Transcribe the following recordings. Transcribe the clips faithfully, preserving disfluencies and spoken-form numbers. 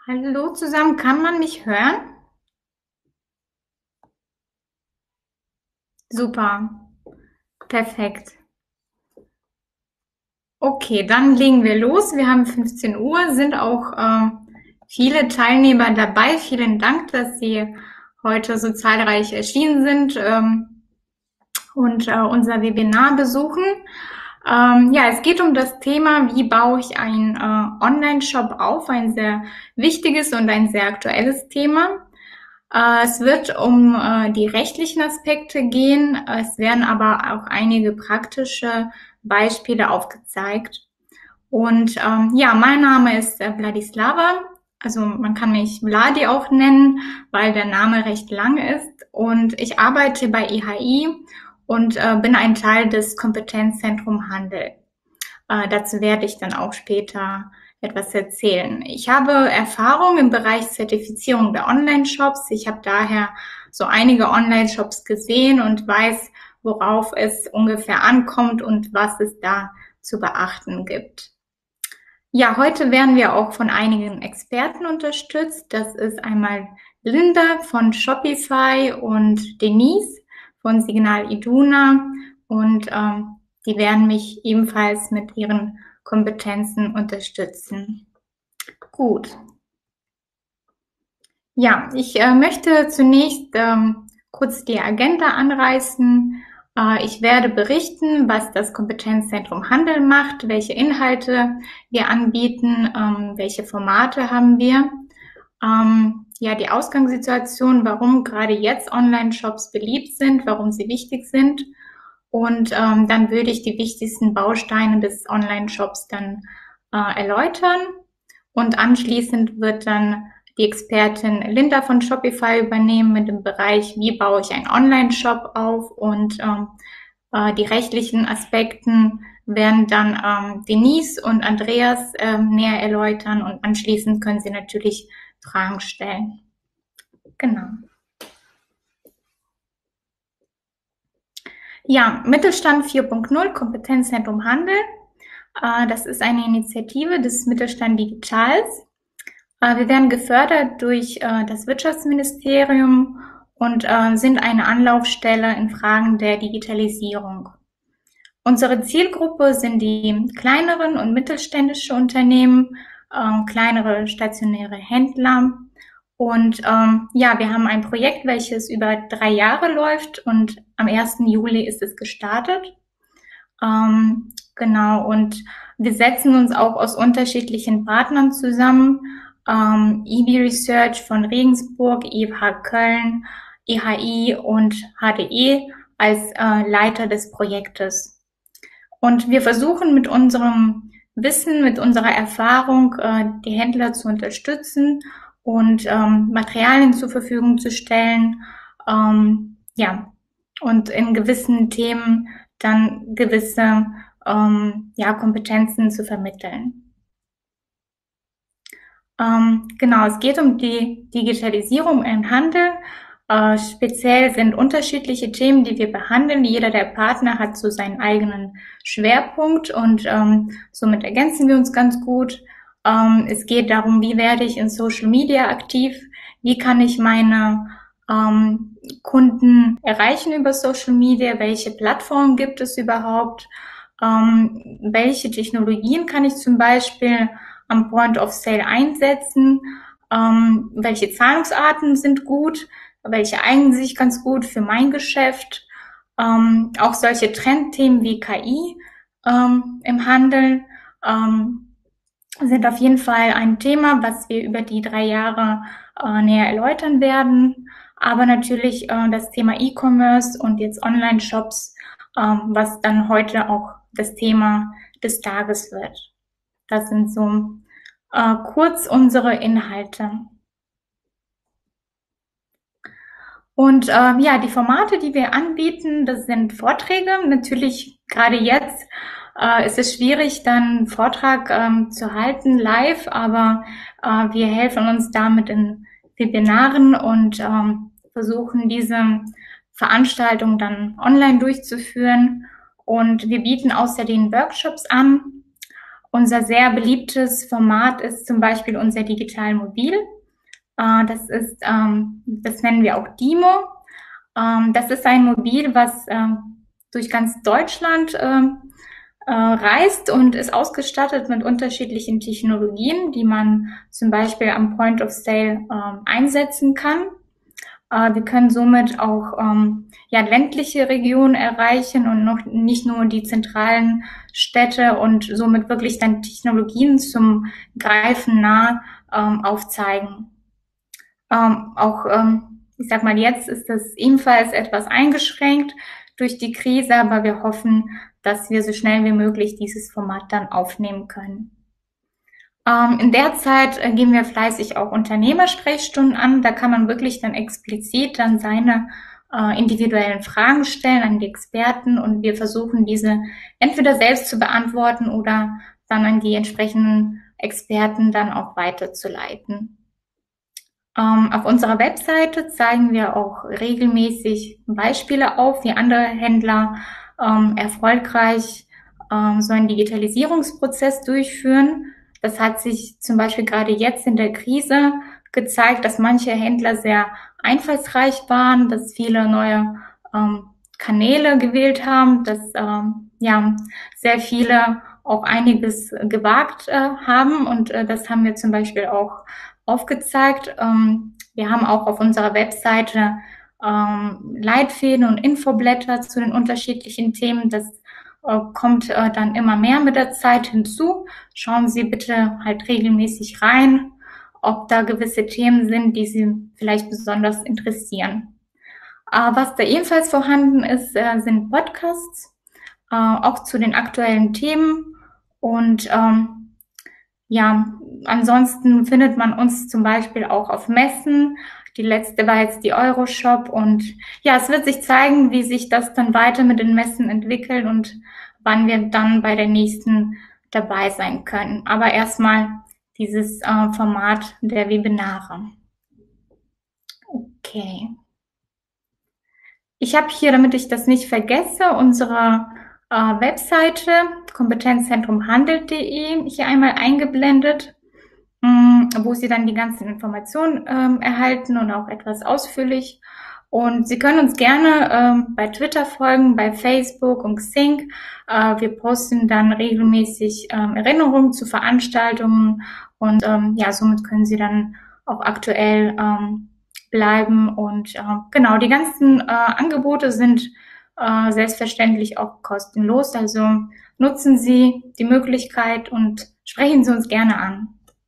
Hallo zusammen, kann man mich hören? Super, perfekt. Okay, dann legen wir los. Wir haben fünfzehn Uhr, sind auch äh, viele Teilnehmer dabei. Vielen Dank, dass Sie heute so zahlreich erschienen sind ähm, und äh, unser Webinar besuchen. Ähm, ja, es geht um das Thema, wie baue ich einen äh, Online-Shop auf, ein sehr wichtiges und ein sehr aktuelles Thema. Äh, es wird um äh, die rechtlichen Aspekte gehen. Es werden aber auch einige praktische Beispiele aufgezeigt. Und ähm, ja, mein Name ist äh, Vladislava. Also man kann mich Vladi auch nennen, weil der Name recht lang ist. Und ich arbeite bei E H I und äh, bin ein Teil des Kompetenzzentrum Handel. Äh, dazu werde ich dann auch später etwas erzählen. Ich habe Erfahrung im Bereich Zertifizierung der Online-Shops. Ich habe daher so einige Online-Shops gesehen und weiß, worauf es ungefähr ankommt und was es da zu beachten gibt. Ja, heute werden wir auch von einigen Experten unterstützt. Das ist einmal Linda von Shopify und Denise von Signal Iduna und ähm, die werden mich ebenfalls mit ihren Kompetenzen unterstützen. Gut. Ja, ich äh, möchte zunächst ähm, kurz die Agenda anreißen. Äh, ich werde berichten, was das Kompetenzzentrum Handel macht, welche Inhalte wir anbieten, ähm, welche Formate haben wir. Ähm, ja, die Ausgangssituation, warum gerade jetzt Online-Shops beliebt sind, warum sie wichtig sind. Und ähm, dann würde ich die wichtigsten Bausteine des Online-Shops dann äh, erläutern. Und anschließend wird dann die Expertin Linda von Shopify übernehmen mit dem Bereich, wie baue ich einen Online-Shop auf, und ähm, äh, die rechtlichen Aspekten werden dann ähm, Denise und Andreas äh, näher erläutern, und anschließend können Sie natürlich Fragen stellen. Genau. Ja, Mittelstand vier Punkt null, Kompetenzzentrum Handel. Äh, das ist eine Initiative des Mittelstand Digitals. Äh, wir werden gefördert durch äh, das Wirtschaftsministerium und äh, sind eine Anlaufstelle in Fragen der Digitalisierung. Unsere Zielgruppe sind die kleineren und mittelständische Unternehmen, äh, kleinere stationäre Händler. Und ähm, ja, wir haben ein Projekt, welches über drei Jahre läuft, und am ersten Juli ist es gestartet. Ähm, genau, und wir setzen uns auch aus unterschiedlichen Partnern zusammen. Ähm, E B Research von Regensburg, E F H Köln, E H I und H D E als äh, Leiter des Projektes. Und wir versuchen mit unserem Wissen, mit unserer Erfahrung, äh, die Händler zu unterstützen und ähm, Materialien zur Verfügung zu stellen, ähm, ja, und in gewissen Themen dann gewisse ähm, ja, Kompetenzen zu vermitteln. Ähm, genau, es geht um die Digitalisierung im Handel. Äh, speziell sind unterschiedliche Themen, die wir behandeln. Jeder der Partner hat so seinen eigenen Schwerpunkt, und ähm, somit ergänzen wir uns ganz gut. Ähm, es geht darum, wie werde ich in Social Media aktiv? Wie kann ich meine ähm, Kunden erreichen über Social Media? Welche Plattformen gibt es überhaupt? Ähm, welche Technologien kann ich zum Beispiel am Point of Sale einsetzen? Ähm, welche Zahlungsarten sind gut? Welche eignen sich ganz gut für mein Geschäft? Ähm, auch solche Trendthemen wie K I ähm, im Handel ähm, sind auf jeden Fall ein Thema, was wir über die drei Jahre äh, näher erläutern werden. Aber natürlich äh, das Thema E-Commerce und jetzt Online-Shops, äh, was dann heute auch das Thema des Tages wird. Das sind so äh, kurz unsere Inhalte. Und äh, ja, die Formate, die wir anbieten, das sind Vorträge. Natürlich gerade jetzt äh, ist es schwierig, dann einen Vortrag ähm, zu halten live, aber äh, wir helfen uns damit in Webinaren und ähm, versuchen diese Veranstaltung dann online durchzuführen. Und wir bieten außerdem Workshops an. Unser sehr beliebtes Format ist zum Beispiel unser Digitalmobil. Äh, das ist, ähm, das nennen wir auch DIMO. Ähm, das ist ein Mobil, was äh, durch ganz Deutschland äh, äh, reist und ist ausgestattet mit unterschiedlichen Technologien, die man zum Beispiel am Point of Sale äh, einsetzen kann. Äh, wir können somit auch ähm, ja, ländliche Regionen erreichen und noch nicht nur die zentralen Städte und somit wirklich dann Technologien zum Greifen nah ähm, aufzeigen. Ähm, auch, ähm, ich sag mal, jetzt ist das ebenfalls etwas eingeschränkt durch die Krise, aber wir hoffen, dass wir so schnell wie möglich dieses Format dann aufnehmen können. Ähm, in der Zeit äh, geben wir fleißig auch Unternehmersprechstunden an. Da kann man wirklich dann explizit dann seine äh, individuellen Fragen stellen an die Experten und wir versuchen diese entweder selbst zu beantworten oder dann an die entsprechenden Experten dann auch weiterzuleiten. Ähm, auf unserer Webseite zeigen wir auch regelmäßig Beispiele auf, wie andere Händler ähm, erfolgreich ähm, so einen Digitalisierungsprozess durchführen. Das hat sich zum Beispiel gerade jetzt in der Krise gezeigt, dass manche Händler sehr einfallsreich waren, dass viele neue ähm, Kanäle gewählt haben, dass ähm, ja sehr viele auch einiges gewagt äh, haben und äh, das haben wir zum Beispiel auch aufgezeigt. Ähm, wir haben auch auf unserer Webseite ähm, Leitfäden und Infoblätter zu den unterschiedlichen Themen. Das äh, kommt äh, dann immer mehr mit der Zeit hinzu. Schauen Sie bitte halt regelmäßig rein, ob da gewisse Themen sind, die Sie vielleicht besonders interessieren. Äh, was da ebenfalls vorhanden ist, äh, sind Podcasts, äh, auch zu den aktuellen Themen und ähm, ja, ansonsten findet man uns zum Beispiel auch auf Messen. Die letzte war jetzt die Euroshop und ja, es wird sich zeigen, wie sich das dann weiter mit den Messen entwickelt und wann wir dann bei der nächsten dabei sein können. Aber erstmal dieses äh, Format der Webinare. Okay. Ich habe hier, damit ich das nicht vergesse, unsere äh, Webseite kompetenzzentrum handelt punkt de hier einmal eingeblendet, wo Sie dann die ganzen Informationen ähm, erhalten und auch etwas ausführlich. Und Sie können uns gerne ähm, bei Twitter folgen, bei Facebook und Xing. Äh, wir posten dann regelmäßig ähm, Erinnerungen zu Veranstaltungen und ähm, ja, somit können Sie dann auch aktuell ähm, bleiben. Und äh, genau, die ganzen äh, Angebote sind äh, selbstverständlich auch kostenlos. Also nutzen Sie die Möglichkeit und sprechen Sie uns gerne an.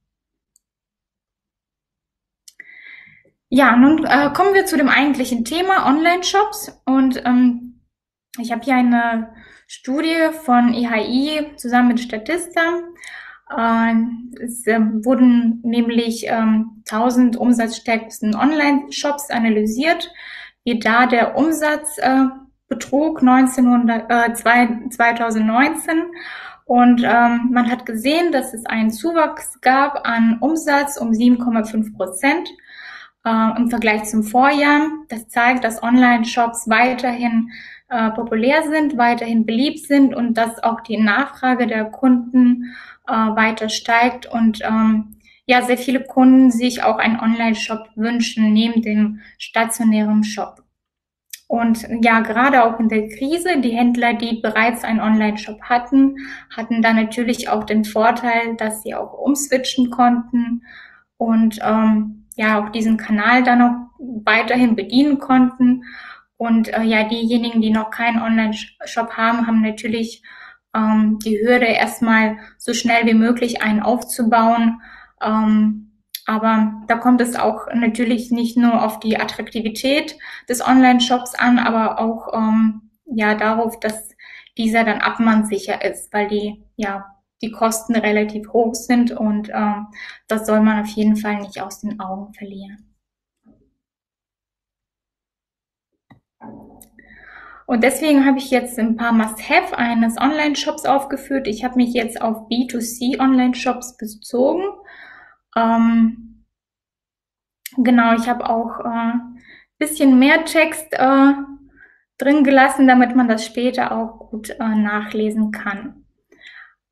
Ja, nun äh, kommen wir zu dem eigentlichen Thema Online-Shops und ähm, ich habe hier eine Studie von E H I zusammen mit Statista. Äh, es äh, wurden nämlich ähm, tausend umsatzstärksten Online-Shops analysiert, wie da der Umsatz äh, betrug neunzehnhundert, äh, zweitausendneunzehn. Und ähm, man hat gesehen, dass es einen Zuwachs gab an Umsatz um sieben Komma fünf Prozent. Äh, im Vergleich zum Vorjahr. Das zeigt, dass Online-Shops weiterhin äh, populär sind, weiterhin beliebt sind und dass auch die Nachfrage der Kunden äh, weiter steigt und ähm, ja, sehr viele Kunden sich auch einen Online-Shop wünschen, neben dem stationären Shop. Und ja, gerade auch in der Krise, die Händler, die bereits einen Online-Shop hatten, hatten da natürlich auch den Vorteil, dass sie auch umswitchen konnten und ähm, ja auch diesen Kanal dann noch weiterhin bedienen konnten. Und äh, ja, diejenigen, die noch keinen Online-Shop haben, haben natürlich ähm, die Hürde, erstmal so schnell wie möglich einen aufzubauen. Ähm, aber da kommt es auch natürlich nicht nur auf die Attraktivität des Online-Shops an, aber auch ähm, ja darauf, dass dieser dann abmannsicher ist, weil die ja die Kosten relativ hoch sind und ähm, das soll man auf jeden Fall nicht aus den Augen verlieren. Und deswegen habe ich jetzt ein paar Must-Have eines Online-Shops aufgeführt. Ich habe mich jetzt auf B zwei C Online-Shops bezogen. Ähm, genau, ich habe auch ein äh, bisschen mehr Text äh, drin gelassen, damit man das später auch gut äh, nachlesen kann.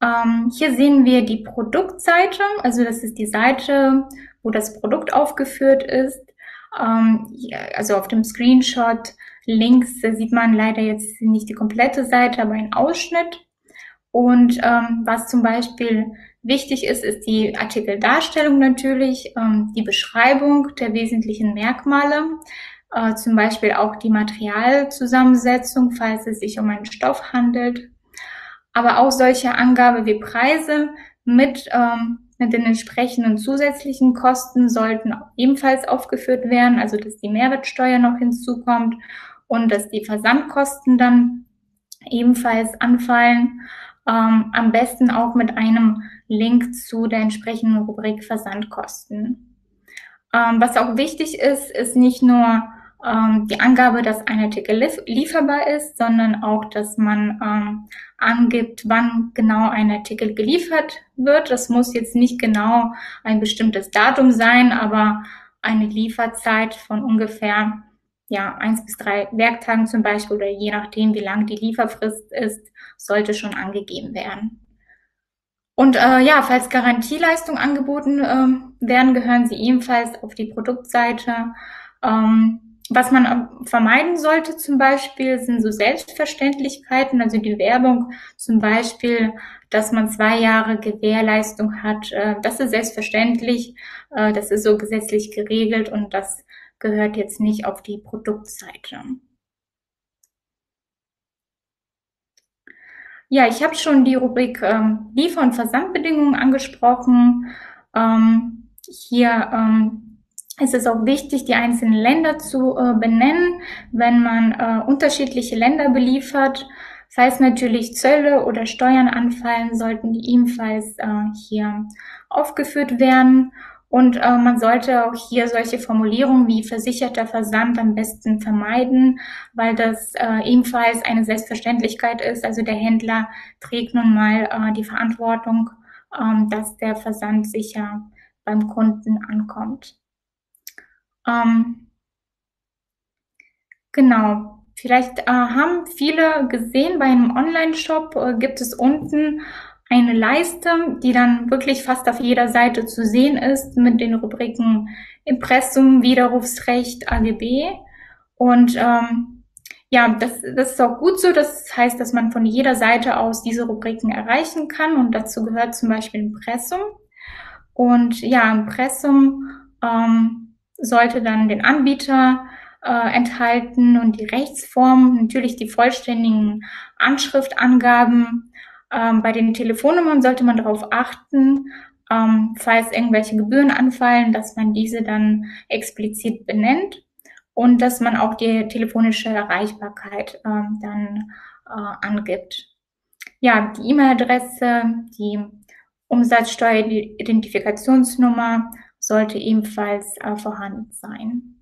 Ähm, hier sehen wir die Produktseite, also das ist die Seite, wo das Produkt aufgeführt ist. Ähm, ja, also auf dem Screenshot links sieht man leider jetzt nicht die komplette Seite, aber einen Ausschnitt. Und ähm, was zum Beispiel wichtig ist, ist die Artikeldarstellung natürlich, ähm, die Beschreibung der wesentlichen Merkmale, äh, zum Beispiel auch die Materialzusammensetzung, falls es sich um einen Stoff handelt. Aber auch solche Angabe wie Preise mit, ähm, mit den entsprechenden zusätzlichen Kosten sollten ebenfalls aufgeführt werden, also dass die Mehrwertsteuer noch hinzukommt und dass die Versandkosten dann ebenfalls anfallen. Ähm, am besten auch mit einem Link zu der entsprechenden Rubrik Versandkosten. Ähm, was auch wichtig ist, ist nicht nur ähm, die Angabe, dass ein Artikel lief lieferbar ist, sondern auch, dass man ähm, angibt, wann genau ein Artikel geliefert wird. Das muss jetzt nicht genau ein bestimmtes Datum sein, aber eine Lieferzeit von ungefähr ja, eins bis drei Werktagen zum Beispiel oder je nachdem, wie lang die Lieferfrist ist, sollte schon angegeben werden. Und äh, ja, falls Garantieleistungen angeboten ähm, werden, gehören sie ebenfalls auf die Produktseite. Ähm, was man vermeiden sollte zum Beispiel, sind so Selbstverständlichkeiten, also die Werbung zum Beispiel, dass man zwei Jahre Gewährleistung hat. Äh, das ist selbstverständlich, äh, das ist so gesetzlich geregelt und das gehört jetzt nicht auf die Produktseite. Ja, ich habe schon die Rubrik ähm, Liefer- und Versandbedingungen angesprochen. Ähm, hier ähm, ist es auch wichtig, die einzelnen Länder zu äh, benennen, wenn man äh, unterschiedliche Länder beliefert. Falls natürlich Zölle oder Steuern anfallen, sollten die ebenfalls äh, hier aufgeführt werden. Und äh, man sollte auch hier solche Formulierungen wie versicherter Versand am besten vermeiden, weil das äh, ebenfalls eine Selbstverständlichkeit ist. Also der Händler trägt nun mal äh, die Verantwortung, ähm, dass der Versand sicher beim Kunden ankommt. Ähm, genau. Vielleicht äh, haben viele gesehen, bei einem Online-Shop äh, gibt es unten eine Leiste, die dann wirklich fast auf jeder Seite zu sehen ist mit den Rubriken Impressum, Widerrufsrecht, A G B. Und ähm, ja, das, das ist auch gut so. Das heißt, dass man von jeder Seite aus diese Rubriken erreichen kann. Und dazu gehört zum Beispiel Impressum. Und ja, Impressum ähm, sollte dann den Anbieter äh, enthalten und die Rechtsform, natürlich die vollständigen Anschriftangaben. Ähm, bei den Telefonnummern sollte man darauf achten, ähm, falls irgendwelche Gebühren anfallen, dass man diese dann explizit benennt und dass man auch die telefonische Erreichbarkeit ähm, dann äh, angibt. Ja, die E-Mail-Adresse, die Umsatzsteueridentifikationsnummer sollte ebenfalls äh, vorhanden sein.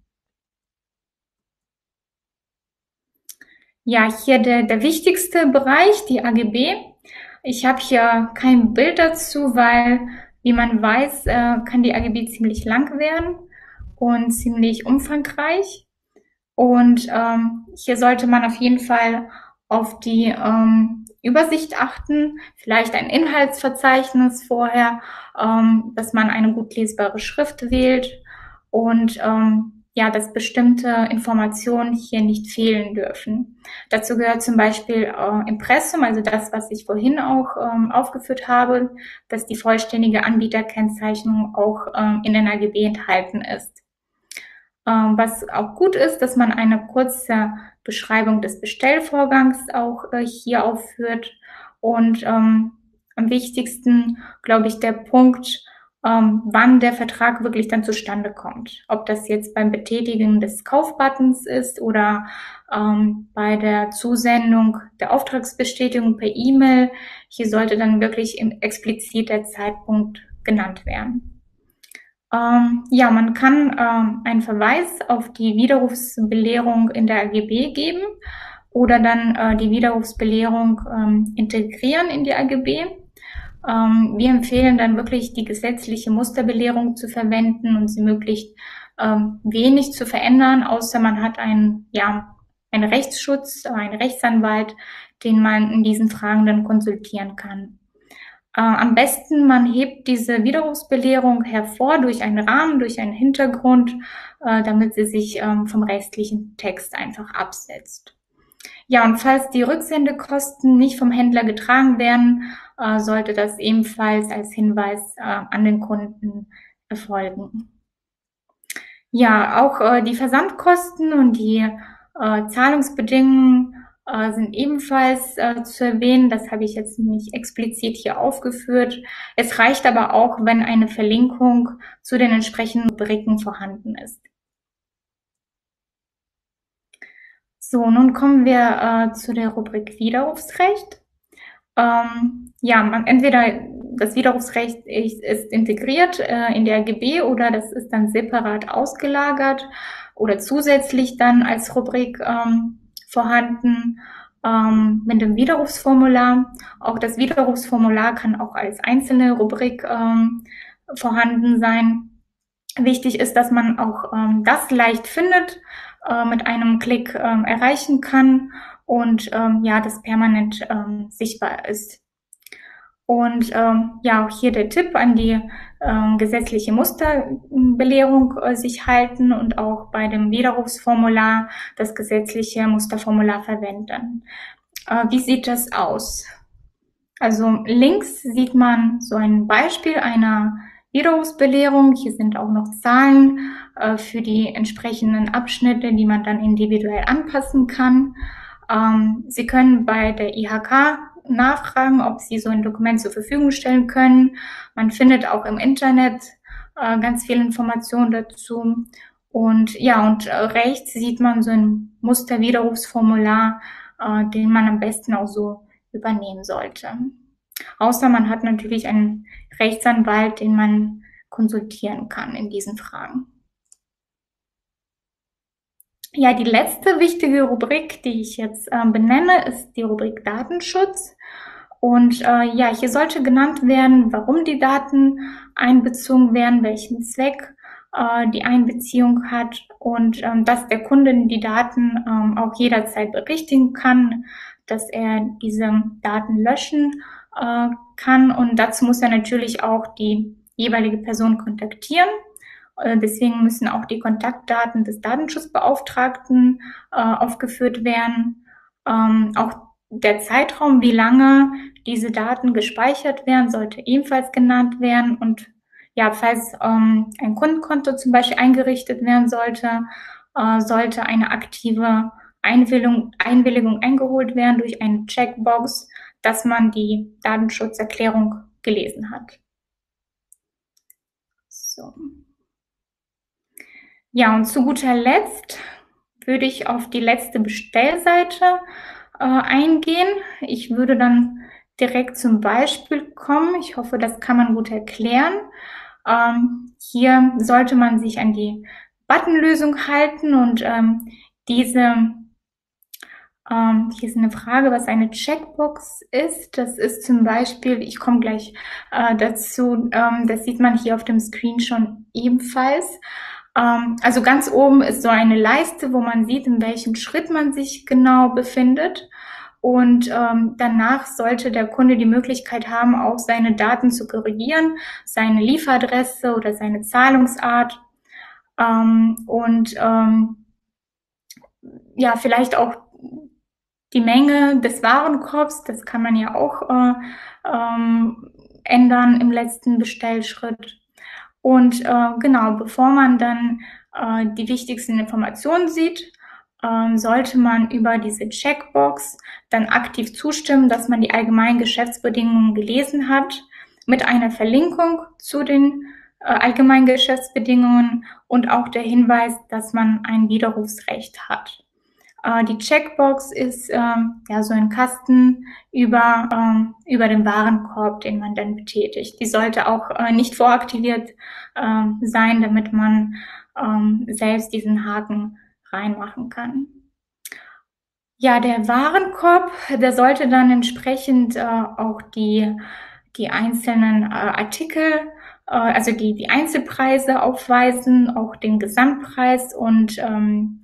Ja, hier der, der wichtigste Bereich, die A G B. Ich habe hier kein Bild dazu, weil, wie man weiß, äh, kann die A G B ziemlich lang werden und ziemlich umfangreich. Und ähm, hier sollte man auf jeden Fall auf die ähm, Übersicht achten, vielleicht ein Inhaltsverzeichnis vorher, ähm, dass man eine gut lesbare Schrift wählt und ähm, ja, dass bestimmte Informationen hier nicht fehlen dürfen. Dazu gehört zum Beispiel äh, Impressum, also das, was ich vorhin auch ähm, aufgeführt habe, dass die vollständige Anbieterkennzeichnung auch ähm, in den A G B enthalten ist. Ähm, was auch gut ist, dass man eine kurze Beschreibung des Bestellvorgangs auch äh, hier aufführt. Und ähm, am wichtigsten, glaube ich, der Punkt, ähm, wann der Vertrag wirklich dann zustande kommt. Ob das jetzt beim Betätigen des Kaufbuttons ist oder ähm, bei der Zusendung der Auftragsbestätigung per E-Mail. Hier sollte dann wirklich explizit der Zeitpunkt genannt werden. Ähm, ja, man kann ähm, einen Verweis auf die Widerrufsbelehrung in der A G B geben oder dann äh, die Widerrufsbelehrung ähm, integrieren in die A G B. Ähm, wir empfehlen dann wirklich die gesetzliche Musterbelehrung zu verwenden und sie möglichst ähm, wenig zu verändern, außer man hat einen, ja, einen Rechtsschutz, einen Rechtsanwalt, den man in diesen Fragen dann konsultieren kann. Äh, am besten, man hebt diese Widerrufsbelehrung hervor durch einen Rahmen, durch einen Hintergrund, äh, damit sie sich ähm, vom restlichen Text einfach absetzt. Ja, und falls die Rücksendekosten nicht vom Händler getragen werden, äh, sollte das ebenfalls als Hinweis äh, an den Kunden erfolgen. Ja, auch äh, die Versandkosten und die äh, Zahlungsbedingungen äh, sind ebenfalls äh, zu erwähnen. Das habe ich jetzt nicht explizit hier aufgeführt. Es reicht aber auch, wenn eine Verlinkung zu den entsprechenden Rubriken vorhanden ist. So, nun kommen wir äh, zu der Rubrik Widerrufsrecht. Ähm, ja, man, entweder das Widerrufsrecht ist, ist integriert äh, in der G B oder das ist dann separat ausgelagert oder zusätzlich dann als Rubrik ähm, vorhanden ähm, mit dem Widerrufsformular. Auch das Widerrufsformular kann auch als einzelne Rubrik ähm, vorhanden sein. Wichtig ist, dass man auch ähm, das leicht findet, äh, mit einem Klick ähm, erreichen kann und ähm, ja, das permanent ähm, sichtbar ist. Und ähm, ja, auch hier der Tipp an die ähm, gesetzliche Musterbelehrung äh, sich halten und auch bei dem Widerrufsformular das gesetzliche Musterformular verwenden. Äh, wie sieht das aus? Also links sieht man so ein Beispiel einer Widerrufsbelehrung. Hier sind auch noch Zahlen äh, für die entsprechenden Abschnitte, die man dann individuell anpassen kann. Ähm, Sie können bei der I H K nachfragen, ob Sie so ein Dokument zur Verfügung stellen können. Man findet auch im Internet äh, ganz viele Informationen dazu. Und ja, und äh, rechts sieht man so ein Musterwiderrufsformular, äh, den man am besten auch so übernehmen sollte. Außer man hat natürlich einen Rechtsanwalt, den man konsultieren kann in diesen Fragen. Ja, die letzte wichtige Rubrik, die ich jetzt äh, benenne, ist die Rubrik Datenschutz. Und äh, ja, hier sollte genannt werden, warum die Daten einbezogen werden, welchen Zweck äh, die Einbeziehung hat und ähm, dass der Kunde die Daten ähm, auch jederzeit berichtigen kann, dass er diese Daten löschen äh, kann. Und dazu muss er natürlich auch die jeweilige Person kontaktieren. Deswegen müssen auch die Kontaktdaten des Datenschutzbeauftragten äh, aufgeführt werden. Ähm, auch der Zeitraum, wie lange diese Daten gespeichert werden, sollte ebenfalls genannt werden. Und ja, falls ähm, ein Kundenkonto zum Beispiel eingerichtet werden sollte, äh, sollte eine aktive Einwilligung, Einwilligung eingeholt werden durch eine Checkbox, dass man die Datenschutzerklärung gelesen hat. So. Ja, und zu guter Letzt würde ich auf die letzte Bestellseite äh, eingehen. Ich würde dann direkt zum Beispiel kommen. Ich hoffe, das kann man gut erklären. Ähm, hier sollte man sich an die Buttonlösung halten und ähm, diese, ähm, hier ist eine Frage, was eine Checkbox ist. Das ist zum Beispiel, ich komme gleich äh, dazu, ähm, das sieht man hier auf dem Screen schon ebenfalls. Also ganz oben ist so eine Leiste, wo man sieht, in welchem Schritt man sich genau befindet. Und ähm, danach sollte der Kunde die Möglichkeit haben, auch seine Daten zu korrigieren, seine Lieferadresse oder seine Zahlungsart. Ähm, und ähm, ja, vielleicht auch die Menge des Warenkorbs, das kann man ja auch äh, ähm, ändern im letzten Bestellschritt. Und äh, genau, bevor man dann äh, die wichtigsten Informationen sieht, äh, sollte man über diese Checkbox dann aktiv zustimmen, dass man die allgemeinen Geschäftsbedingungen gelesen hat, mit einer Verlinkung zu den äh, allgemeinen Geschäftsbedingungen und auch der Hinweis, dass man ein Widerrufsrecht hat. Äh, die Checkbox ist äh, ja so ein Kasten über, äh, über den Warenkorb, den man dann betätigt. Die sollte auch äh, nicht voraktiviert äh, sein, damit man äh, selbst diesen Haken reinmachen kann. Ja, der Warenkorb, der sollte dann entsprechend äh, auch die, die einzelnen äh, Artikel, äh, also die, die Einzelpreise aufweisen, auch den Gesamtpreis und ähm,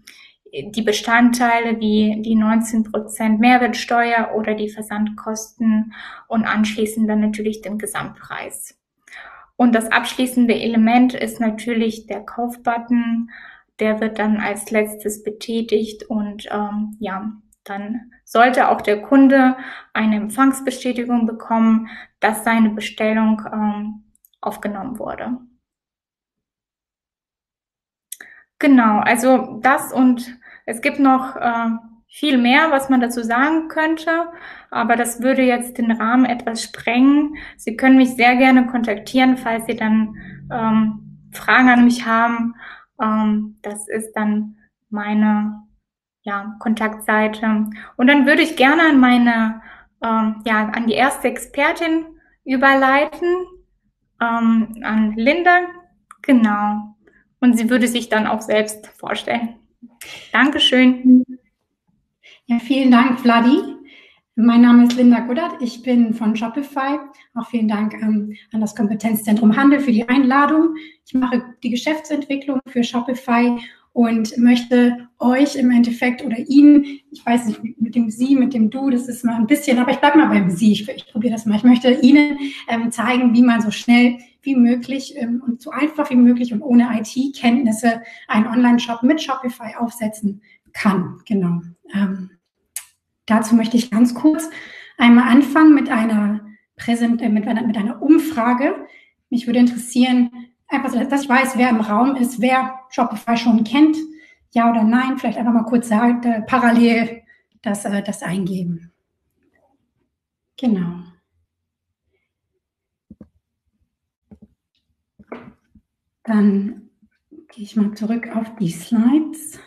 die Bestandteile wie die neunzehn Prozent Mehrwertsteuer oder die Versandkosten und anschließend dann natürlich den Gesamtpreis. Und das abschließende Element ist natürlich der Kaufbutton. Der wird dann als letztes betätigt und ähm, ja, dann sollte auch der Kunde eine Empfangsbestätigung bekommen, dass seine Bestellung ähm, aufgenommen wurde. Genau, also das, und es gibt noch äh, viel mehr, was man dazu sagen könnte, aber das würde jetzt den Rahmen etwas sprengen. Sie können mich sehr gerne kontaktieren, falls Sie dann ähm, Fragen an mich haben. Ähm, das ist dann meine ja, Kontaktseite. Und dann würde ich gerne an meine, ähm, ja, an die erste Expertin überleiten, ähm, an Linda. Genau. Und sie würde sich dann auch selbst vorstellen. Dankeschön. Ja, vielen Dank, Vladi. Mein Name ist Linda Guddert. Ich bin von Shopify. Auch vielen Dank ähm, an das Kompetenzzentrum Handel für die Einladung. Ich mache die Geschäftsentwicklung für Shopify und möchte euch im Endeffekt oder Ihnen, ich weiß nicht, mit dem Sie, mit dem Du, das ist mal ein bisschen, aber ich bleibe mal beim Sie, ich, ich probiere das mal. Ich möchte Ihnen ähm, zeigen, wie man so schnell wie möglich ähm, und so einfach wie möglich und ohne I T-Kenntnisse einen Online-Shop mit Shopify aufsetzen kann. Genau. Ähm, dazu möchte ich ganz kurz einmal anfangen mit einer, Präsent äh, mit einer, mit einer Umfrage. Mich würde interessieren, einfach, dass ich weiß, wer im Raum ist, wer Shopify schon kennt, ja oder nein. Vielleicht einfach mal kurz sagen, äh, parallel das, äh, das eingeben. Genau. Dann gehe ich mal zurück auf die Slides.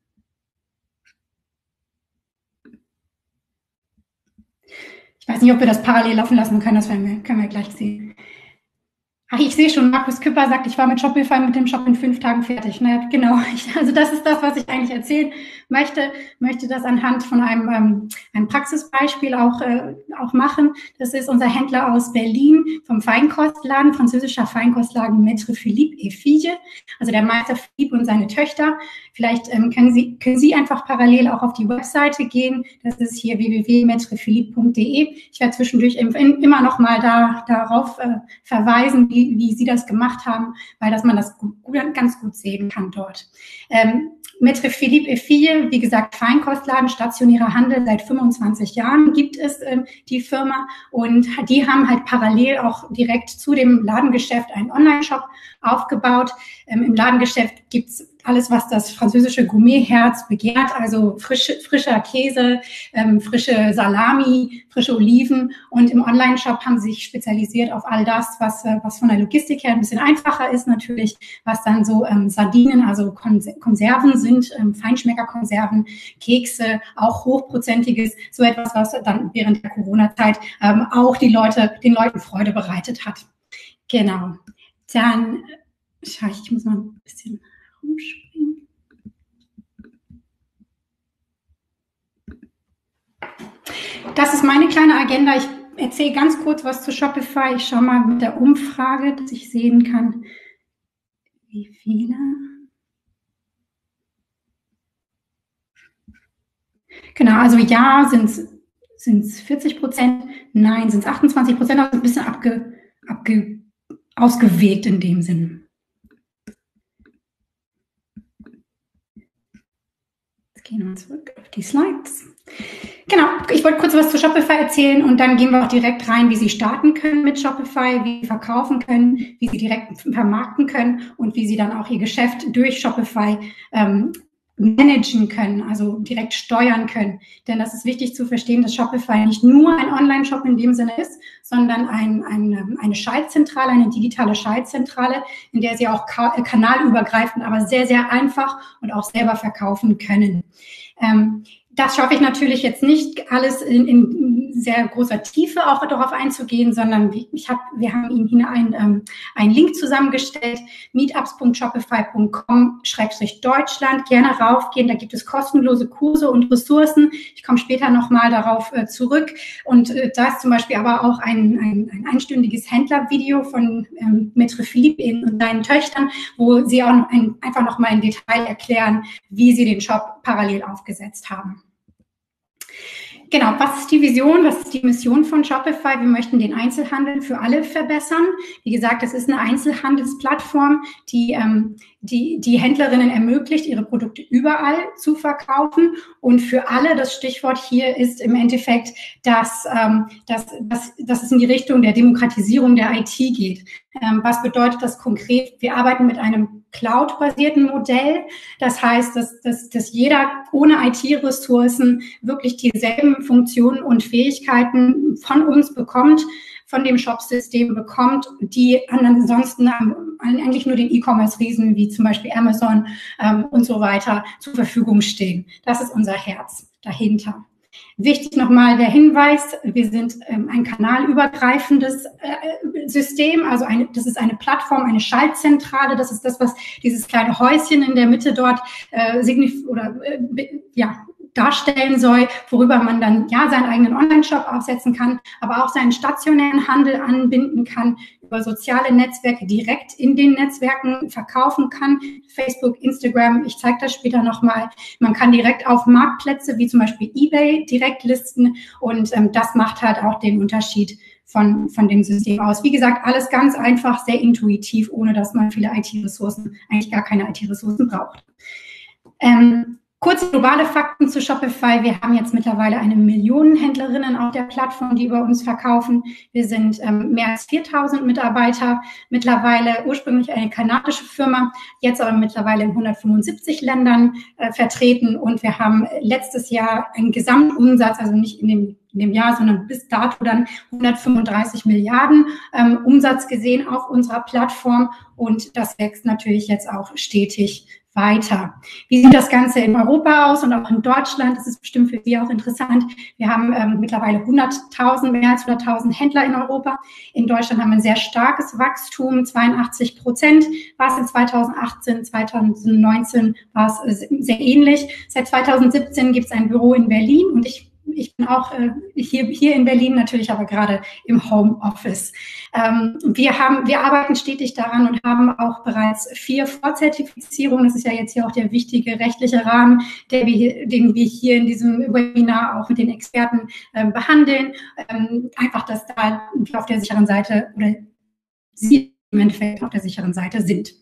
Ich weiß nicht, ob wir das parallel laufen lassen können, das werden wir, können wir gleich sehen. Ach, ich sehe schon, Markus Küpper sagt, ich war mit Shopify mit dem Shop in fünf Tagen fertig. Naja, genau. Ich, also das ist das, was ich eigentlich erzählen möchte. Möchte das anhand von einem, ähm, einem Praxisbeispiel auch, äh, auch machen. Das ist unser Händler aus Berlin vom Feinkostladen, französischer Feinkostladen Maître Philippe et Fille. Also der Meister Philippe und seine Töchter. Vielleicht ähm, können Sie, können Sie einfach parallel auch auf die Webseite gehen. Das ist hier w w w punkt maitre philippe punkt d e. Ich werde zwischendurch immer noch mal da, darauf äh, verweisen, wie wie Sie das gemacht haben, weil dass man das gut, ganz gut sehen kann dort. Ähm, Maître Philippe et Fille, wie gesagt, Feinkostladen, stationärer Handel, seit fünfundzwanzig Jahren gibt es ähm, die Firma und die haben halt parallel auch direkt zu dem Ladengeschäft einen Online-Shop aufgebaut. Ähm, im Ladengeschäft gibt's alles, was das französische Gourmetherz begehrt, also frische, frischer Käse, ähm, frische Salami, frische Oliven. Und im Online-Shop haben sie sich spezialisiert auf all das, was, was von der Logistik her ein bisschen einfacher ist natürlich, was dann so ähm, Sardinen, also Konserven sind, ähm, Feinschmeckerkonserven, Kekse, auch hochprozentiges, so etwas, was dann während der Corona-Zeit ähm, auch die Leute, den Leuten Freude bereitet hat. Genau. Dann, ich muss mal ein bisschen umspringen. Das ist meine kleine Agenda. Ich erzähle ganz kurz was zu Shopify. Ich schaue mal mit der Umfrage, dass ich sehen kann, wie viele. Genau, also ja, sind es vierzig Prozent, nein, sind es achtundzwanzig Prozent, also ein bisschen abge, abge, ausgewägt in dem Sinn. Gehen wir zurück auf die Slides. Genau, ich wollte kurz was zu Shopify erzählen und dann gehen wir auch direkt rein, wie Sie starten können mit Shopify, wie Sie verkaufen können, wie Sie direkt vermarkten können und wie Sie dann auch Ihr Geschäft durch Shopify ähm, managen können, also direkt steuern können. Denn das ist wichtig zu verstehen, dass Shopify nicht nur ein Online-Shop in dem Sinne ist, sondern ein, ein, eine Schaltzentrale, eine digitale Schaltzentrale, in der Sie auch ka- kanalübergreifend, aber sehr, sehr einfach und auch selber verkaufen können. Ähm, das schaffe ich natürlich jetzt nicht alles in, in sehr großer Tiefe auch darauf einzugehen, sondern ich hab, wir haben Ihnen hier einen, ähm, einen Link zusammengestellt, meetups punkt shopify punkt com Schrägstrich Deutschland. Gerne raufgehen, da gibt es kostenlose Kurse und Ressourcen. Ich komme später nochmal darauf äh, zurück. Und äh, da ist zum Beispiel aber auch ein, ein, ein einstündiges Händlervideo von ähm, Maître Philippe und seinen Töchtern, wo sie auch noch ein, einfach nochmal in Detail erklären, wie sie den Shop parallel aufgesetzt haben. Genau, was ist die Vision, was ist die Mission von Shopify? Wir möchten den Einzelhandel für alle verbessern. Wie gesagt, es ist eine Einzelhandelsplattform, die ähm, die, die Händlerinnen ermöglicht, ihre Produkte überall zu verkaufen. Und für alle, das Stichwort hier ist im Endeffekt, dass, ähm, dass, dass, dass es in die Richtung der Demokratisierung der I T geht. Ähm, was bedeutet das konkret? Wir arbeiten mit einem Cloud-basierten Modell. Das heißt, dass, dass, dass jeder ohne I T-Ressourcen wirklich dieselben Funktionen und Fähigkeiten von uns bekommt, von dem Shop-System bekommt, die ansonsten eigentlich nur den E-Commerce-Riesen wie zum Beispiel Amazon ähm, und so weiter zur Verfügung stehen. Das ist unser Herz dahinter. Wichtig nochmal der Hinweis, wir sind ähm, ein kanalübergreifendes äh, System, also eine, das ist eine Plattform, eine Schaltzentrale, das ist das, was dieses kleine Häuschen in der Mitte dort äh, signif- oder äh, ja, darstellen soll, worüber man dann ja seinen eigenen Online-Shop aufsetzen kann, aber auch seinen stationären Handel anbinden kann, über soziale Netzwerke direkt in den Netzwerken verkaufen kann, Facebook, Instagram, ich zeige das später nochmal. Man kann direkt auf Marktplätze wie zum Beispiel eBay direkt listen und ähm, das macht halt auch den Unterschied von, von dem System aus. Wie gesagt, alles ganz einfach, sehr intuitiv, ohne dass man viele I T-Ressourcen, eigentlich gar keine I T-Ressourcen braucht. Ähm, Kurze globale Fakten zu Shopify. Wir haben jetzt mittlerweile eine Million Händlerinnen auf der Plattform, die über uns verkaufen. Wir sind ähm, mehr als viertausend Mitarbeiter, mittlerweile ursprünglich eine kanadische Firma, jetzt aber mittlerweile in hundertfünfundsiebzig Ländern äh, vertreten. Und wir haben letztes Jahr einen Gesamtumsatz, also nicht in dem, in dem Jahr, sondern bis dato dann hundertfünfunddreißig Milliarden ähm, Umsatz gesehen auf unserer Plattform. Und das wächst natürlich jetzt auch stetig weiter. Wie sieht das Ganze in Europa aus und auch in Deutschland? Das ist bestimmt für Sie auch interessant. Wir haben ähm, mittlerweile hunderttausend, mehr als hunderttausend Händler in Europa. In Deutschland haben wir ein sehr starkes Wachstum, zweiundachtzig Prozent war es in zweitausendachtzehn, zweitausendneunzehn war es sehr ähnlich. Seit zweitausendsiebzehn gibt es ein Büro in Berlin und ich Ich bin auch äh, hier, hier in Berlin, natürlich aber gerade im Homeoffice. Ähm, wir haben, wir arbeiten stetig daran und haben auch bereits vier Vorzertifizierungen. Das ist ja jetzt hier auch der wichtige rechtliche Rahmen, der wir, den wir hier in diesem Webinar auch mit den Experten äh, behandeln. Ähm, einfach, dass da wir auf der sicheren Seite oder Sie im Endeffekt auf der sicheren Seite sind.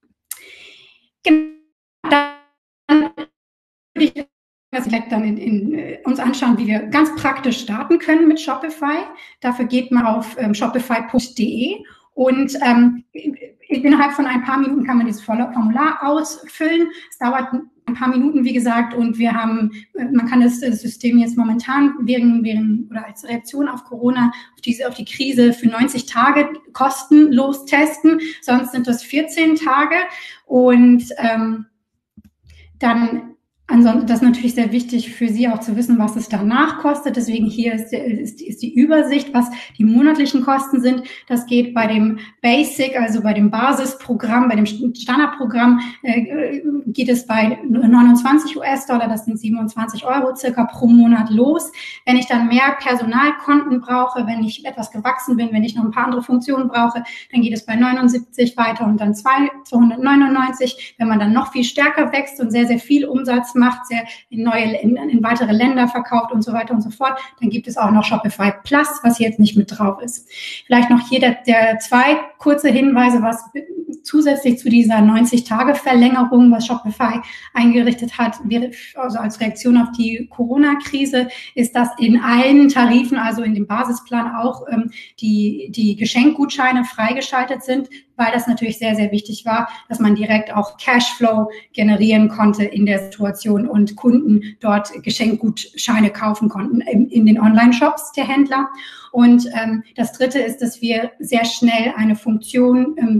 Genau. Dann würde ich wir vielleicht dann in, in, uns anschauen, wie wir ganz praktisch starten können mit Shopify. Dafür geht man auf ähm, shopify punkt de und ähm, innerhalb von ein paar Minuten kann man dieses Formular ausfüllen. Es dauert ein paar Minuten, wie gesagt, und wir haben, man kann das System jetzt momentan wegen, wegen oder als Reaktion auf Corona, auf diese, auf die Krise für neunzig Tage kostenlos testen. Sonst sind das vierzehn Tage und ähm, dann Ansonsten, das ist natürlich sehr wichtig für Sie auch zu wissen, was es danach kostet. Deswegen hier ist, ist, ist die Übersicht, was die monatlichen Kosten sind. Das geht bei dem Basic, also bei dem Basisprogramm, bei dem Standardprogramm, äh, geht es bei neunundzwanzig US-Dollar, das sind siebenundzwanzig Euro circa pro Monat los. Wenn ich dann mehr Personalkonten brauche, wenn ich etwas gewachsen bin, wenn ich noch ein paar andere Funktionen brauche, dann geht es bei neunundsiebzig weiter und dann zweihundertneunundneunzig. Wenn man dann noch viel stärker wächst und sehr, sehr viel Umsatz macht, sehr in neue, in, in weitere Länder verkauft und so weiter und so fort. Dann gibt es auch noch Shopify Plus, was hier jetzt nicht mit drauf ist. Vielleicht noch hier der, der zwei kurze Hinweise, was zusätzlich zu dieser neunzig-Tage-Verlängerung, was Shopify eingerichtet hat, also als Reaktion auf die Corona-Krise, ist, dass in allen Tarifen, also in dem Basisplan auch ähm, die, die Geschenkgutscheine freigeschaltet sind, weil das natürlich sehr, sehr wichtig war, dass man direkt auch Cashflow generieren konnte in der Situation und Kunden dort Geschenkgutscheine kaufen konnten in, in den Online-Shops der Händler. Und ähm, das Dritte ist, dass wir sehr schnell eine Funktion ähm,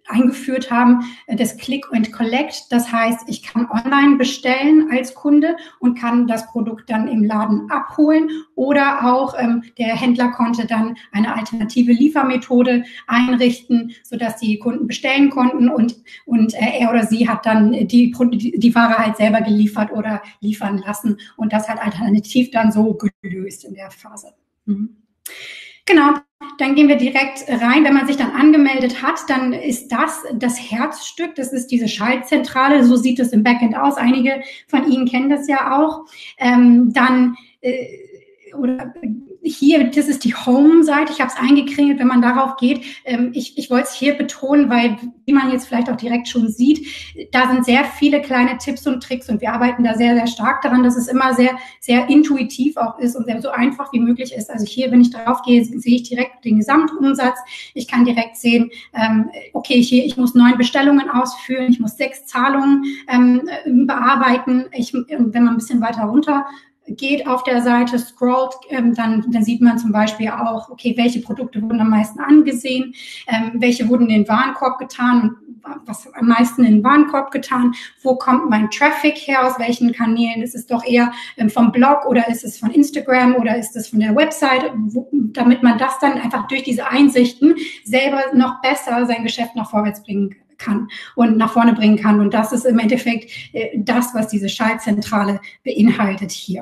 eingeführt haben, das Click and Collect. Das heißt, ich kann online bestellen als Kunde und kann das Produkt dann im Laden abholen, oder auch ähm, der Händler konnte dann eine alternative Liefermethode einrichten, sodass die Kunden bestellen konnten und, und äh, er oder sie hat dann die, die Ware halt selber geliefert oder liefern lassen und das halt alternativ dann so gelöst in der Phase. Mhm. Genau, dann gehen wir direkt rein. Wenn man sich dann angemeldet hat, dann ist das das Herzstück. Das ist diese Schaltzentrale. So sieht es im Backend aus. Einige von Ihnen kennen das ja auch. Ähm, dann äh, oder hier, das ist die Home-Seite. Ich habe es eingekringelt, wenn man darauf geht. Ähm, ich ich wollte es hier betonen, weil, wie man jetzt vielleicht auch direkt schon sieht, da sind sehr viele kleine Tipps und Tricks und wir arbeiten da sehr, sehr stark daran, dass es immer sehr, sehr intuitiv auch ist und sehr so einfach wie möglich ist. Also hier, wenn ich drauf gehe, sehe ich direkt den Gesamtumsatz. Ich kann direkt sehen, ähm, okay, hier, ich muss neun Bestellungen ausführen, ich muss sechs Zahlungen ähm, bearbeiten. Ich, wenn man ein bisschen weiter runter geht auf der Seite, scrollt, ähm, dann, dann sieht man zum Beispiel auch, okay, welche Produkte wurden am meisten angesehen, ähm, welche wurden in den Warenkorb getan und was am meisten in den Warenkorb getan, wo kommt mein Traffic her, aus welchen Kanälen, ist es doch eher ähm, vom Blog oder ist es von Instagram oder ist es von der Website, wo, damit man das dann einfach durch diese Einsichten selber noch besser sein Geschäft nach vorwärts bringen kann und nach vorne bringen kann. Und das ist im Endeffekt äh, das, was diese Schaltzentrale beinhaltet hier.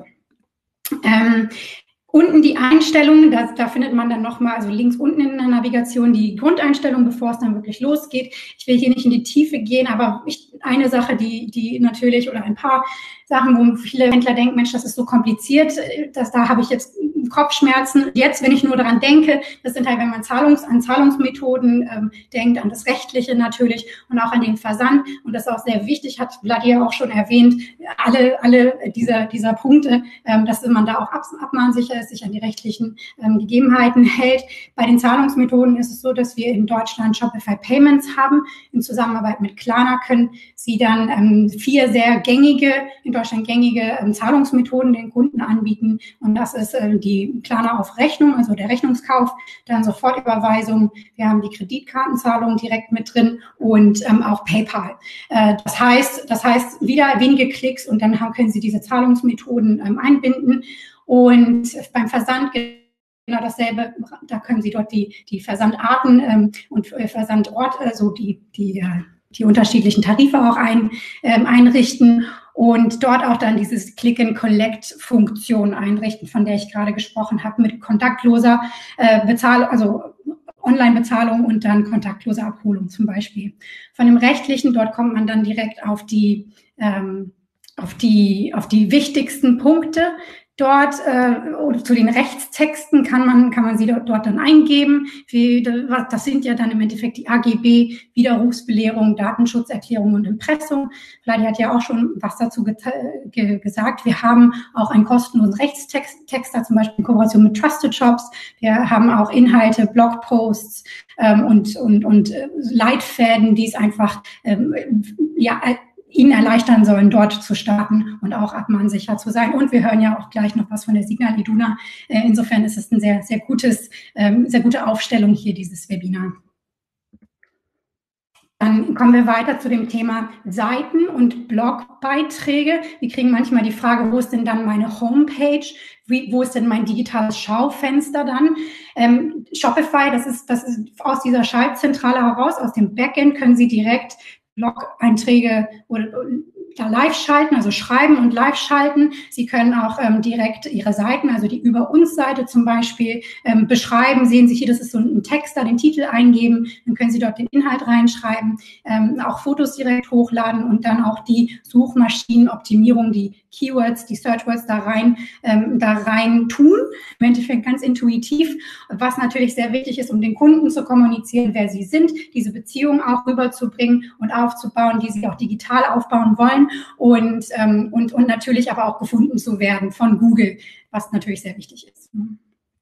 Ähm, unten die Einstellungen, da, da findet man dann nochmal, also links unten in der Navigation, die Grundeinstellung, bevor es dann wirklich losgeht. Ich will hier nicht in die Tiefe gehen, aber ich, eine Sache, die, die natürlich, oder ein paar Sachen, wo viele Händler denken, Mensch, das ist so kompliziert, dass, da habe ich jetzt Kopfschmerzen. Jetzt, wenn ich nur daran denke, das sind halt, wenn man Zahlungs, an Zahlungsmethoden ähm, denkt, an das Rechtliche natürlich und auch an den Versand. Und das ist auch sehr wichtig, hat Vladia auch schon erwähnt, alle, alle dieser, dieser Punkte, ähm, dass man da auch ab, abmahnsicher ist, sich an die rechtlichen ähm, Gegebenheiten hält. Bei den Zahlungsmethoden ist es so, dass wir in Deutschland Shopify Payments haben. In Zusammenarbeit mit Klarna können Sie dann ähm, vier sehr gängige, in Deutschland gängige ähm, Zahlungsmethoden den Kunden anbieten. Und das ist äh, die Klarna auf Rechnung, also der Rechnungskauf, dann Sofortüberweisung. Wir haben die Kreditkartenzahlung direkt mit drin und ähm, auch PayPal. Äh, das heißt, das heißt wieder wenige Klicks und dann haben, können Sie diese Zahlungsmethoden ähm, einbinden. Und beim Versand genau dasselbe, da können Sie dort die, die Versandarten ähm, und Versandort, also die, die, die unterschiedlichen Tarife auch ein, ähm, einrichten und dort auch dann dieses Click-and-Collect-Funktion einrichten, von der ich gerade gesprochen habe, mit kontaktloser äh, Bezahlung, also Online-Bezahlung und dann kontaktlose Abholung zum Beispiel. Von dem Rechtlichen, dort kommt man dann direkt auf die, ähm, auf die, auf die wichtigsten Punkte. Dort äh, oder zu den Rechtstexten kann man kann man sie dort, dort dann eingeben. Wie, das sind ja dann im Endeffekt die A G B, Widerrufsbelehrung, Datenschutzerklärung und Impressum. Vladi hat ja auch schon was dazu ge ge gesagt. Wir haben auch einen kostenlosen Rechtstexter, zum Beispiel in Kooperation mit Trusted Shops. Wir haben auch Inhalte, Blogposts ähm, und und und äh, Leitfäden, die es einfach ähm, ja Ihnen erleichtern sollen, dort zu starten und auch abmahnsicher zu sein. Und wir hören ja auch gleich noch was von der Signal Iduna. Insofern ist es ein sehr, sehr gutes, sehr gute Aufstellung hier, dieses Webinar. Dann kommen wir weiter zu dem Thema Seiten und Blogbeiträge. Wir kriegen manchmal die Frage, wo ist denn dann meine Homepage? Wie, wo ist denn mein digitales Schaufenster dann? Ähm, Shopify, das ist, das ist aus dieser Schaltzentrale heraus, aus dem Backend können Sie direkt Blog-Einträge oder ja, live schalten, also schreiben und live schalten. Sie können auch ähm, direkt Ihre Seiten, also die Über uns Seite zum Beispiel, ähm, beschreiben. Sehen Sie hier, das ist so ein Texter, den Titel eingeben, dann können Sie dort den Inhalt reinschreiben, ähm, auch Fotos direkt hochladen und dann auch die Suchmaschinenoptimierung, die Keywords, die Searchwords da rein, ähm, da rein tun. Im Endeffekt ganz intuitiv, was natürlich sehr wichtig ist, um den Kunden zu kommunizieren, wer sie sind, diese Beziehung auch rüberzubringen und aufzubauen, die sie auch digital aufbauen wollen. Und, ähm, und, und natürlich aber auch gefunden zu werden von Google, was natürlich sehr wichtig ist.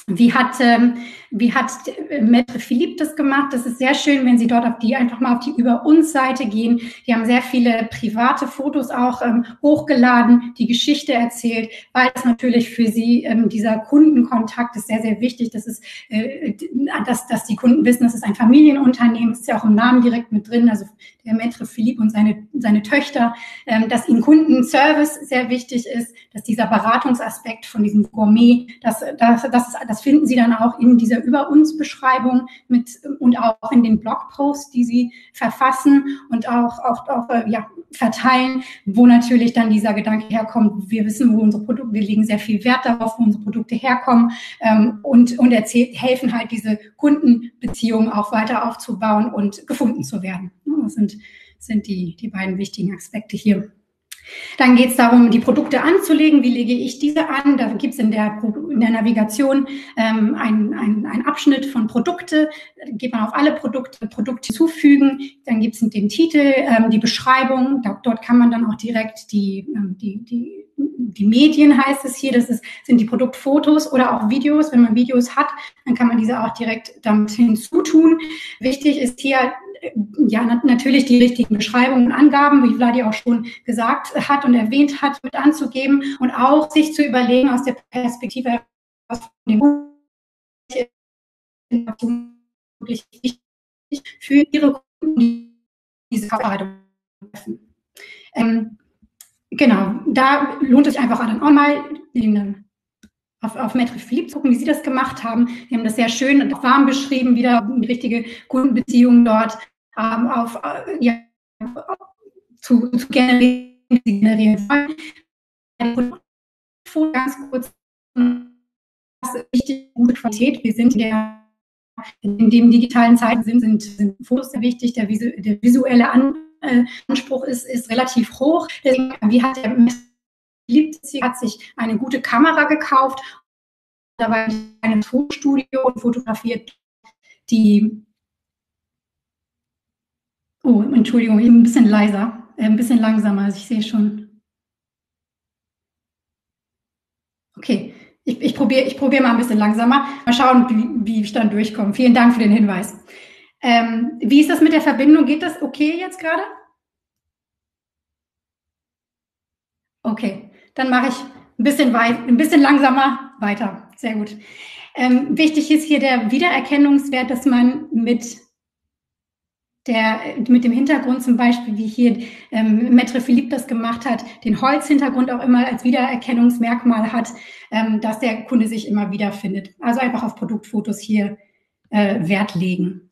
Wie hat, ähm, wie hat Maître Philippe das gemacht? Das ist sehr schön, wenn Sie dort auf die einfach mal auf die Über uns Seite gehen. Die haben sehr viele private Fotos auch ähm, hochgeladen, die Geschichte erzählt, weil es natürlich für Sie ähm, dieser Kundenkontakt ist sehr, sehr wichtig. Das ist, äh, dass, dass die Kunden wissen, das ist ein Familienunternehmen. Das ist ja auch im Namen direkt mit drin. Also der Maître Philippe und seine, seine Töchter, ähm, dass ihnen Kundenservice sehr wichtig ist, dass dieser Beratungsaspekt von diesem Gourmet, dass, dass, dass, das finden Sie dann auch in dieser Über-uns-Beschreibung mit und auch in den Blogposts, die Sie verfassen und auch, auch, auch ja, verteilen, wo natürlich dann dieser Gedanke herkommt, wir wissen, wo unsere Produkte, wir legen sehr viel Wert darauf, wo unsere Produkte herkommen ähm, und, und erzählt, helfen halt diese Kundenbeziehungen auch weiter aufzubauen und gefunden zu werden. Das sind, sind die, die beiden wichtigen Aspekte hier. Dann geht es darum, die Produkte anzulegen. Wie lege ich diese an? Da gibt es in der, in der Navigation ähm, einen ein Abschnitt von Produkte. Da geht man auf alle Produkte, Produkte hinzufügen. Dann gibt es den Titel, ähm, die Beschreibung. Da, dort kann man dann auch direkt die, ähm, die, die, die Medien, heißt es hier, das ist, sind die Produktfotos oder auch Videos. Wenn man Videos hat, dann kann man diese auch direkt damit hinzutun. Wichtig ist hier, ja, natürlich die richtigen Beschreibungen und Angaben, wie Vladi auch schon gesagt hat und erwähnt hat, mit anzugeben und auch sich zu überlegen aus der Perspektive für ihre Kunden, die diese Vorbereitung treffen. Ähm, genau, da lohnt es sich einfach dann auch mal in, auf, auf Maître Philippe zu gucken, wie sie das gemacht haben. Die haben das sehr schön und warm beschrieben, wieder die richtige Kundenbeziehung dort ähm, auf, äh, ja, zu, zu generieren. Ganz kurz, das ist richtig gute Qualität. Wir sind der in dem digitalen Zeiten sind, sind, sind Fotos sehr wichtig. Der, visu, der visuelle An, äh, Anspruch ist, ist relativ hoch. Deswegen, wie hat der Philippe hat sich eine gute Kamera gekauft. Da war ein Fotostudio und fotografiert die. Oh, Entschuldigung, ich bin ein bisschen leiser, äh, ein bisschen langsamer. Also ich sehe schon. Okay. Ich, ich probiere ich probier mal ein bisschen langsamer. Mal schauen, wie, wie ich dann durchkomme. Vielen Dank für den Hinweis. Ähm, wie ist das mit der Verbindung? Geht das okay jetzt gerade? Okay, dann mache ich ein bisschen, weit, ein bisschen langsamer weiter. Sehr gut. Ähm, wichtig ist hier der Wiedererkennungswert, dass man mit Der, mit dem Hintergrund zum Beispiel, wie hier ähm, Maître Philippe das gemacht hat, den Holzhintergrund auch immer als Wiedererkennungsmerkmal hat, ähm, dass der Kunde sich immer wiederfindet. Also einfach auf Produktfotos hier äh, Wert legen.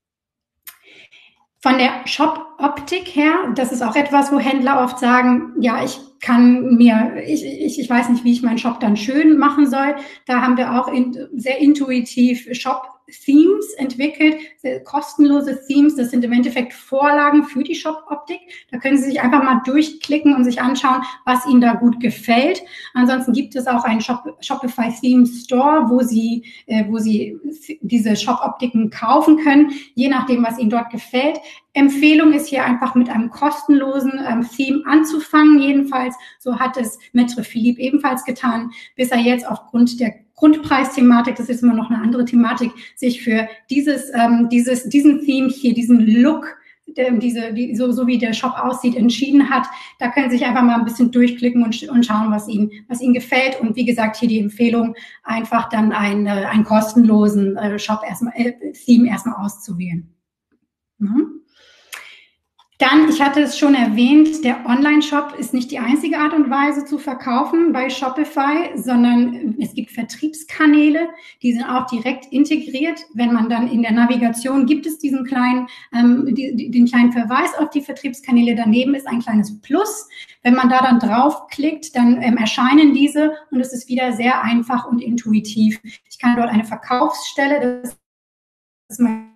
Von der Shop-Optik her, das ist auch etwas, wo Händler oft sagen, ja, ich kann mir, ich, ich, ich weiß nicht, wie ich meinen Shop dann schön machen soll. Da haben wir auch in, sehr intuitiv Shop Themes entwickelt, kostenlose Themes. Das sind im Endeffekt Vorlagen für die Shop-Optik. Da können Sie sich einfach mal durchklicken und sich anschauen, was Ihnen da gut gefällt. Ansonsten gibt es auch einen Shop, Shopify Theme Store, wo Sie, äh, wo Sie diese Shop-Optiken kaufen können, je nachdem, was Ihnen dort gefällt. Empfehlung ist hier einfach mit einem kostenlosen ähm, Theme anzufangen. Jedenfalls, so hat es Maître Philippe ebenfalls getan, bis er jetzt aufgrund der Grundpreisthematik, das ist immer noch eine andere Thematik, sich für dieses, ähm, dieses, diesen Theme hier, diesen Look, der, diese, die, so, so wie der Shop aussieht, entschieden hat. Da können Sie sich einfach mal ein bisschen durchklicken und, und schauen, was Ihnen, was Ihnen gefällt. Und wie gesagt, hier die Empfehlung, einfach dann einen, äh, einen kostenlosen äh, Shop erstmal, äh, Theme erstmal auszuwählen. Mhm. Dann, ich hatte es schon erwähnt, der Online-Shop ist nicht die einzige Art und Weise zu verkaufen bei Shopify, sondern es gibt Vertriebskanäle, die sind auch direkt integriert. Wenn man dann in der Navigation gibt es diesen kleinen, ähm, die, den kleinen Verweis auf die Vertriebskanäle. Daneben ist ein kleines Plus. Wenn man da dann draufklickt, dann ähm, erscheinen diese und es ist wieder sehr einfach und intuitiv. Ich kann dort eine Verkaufsstelle, das ist mein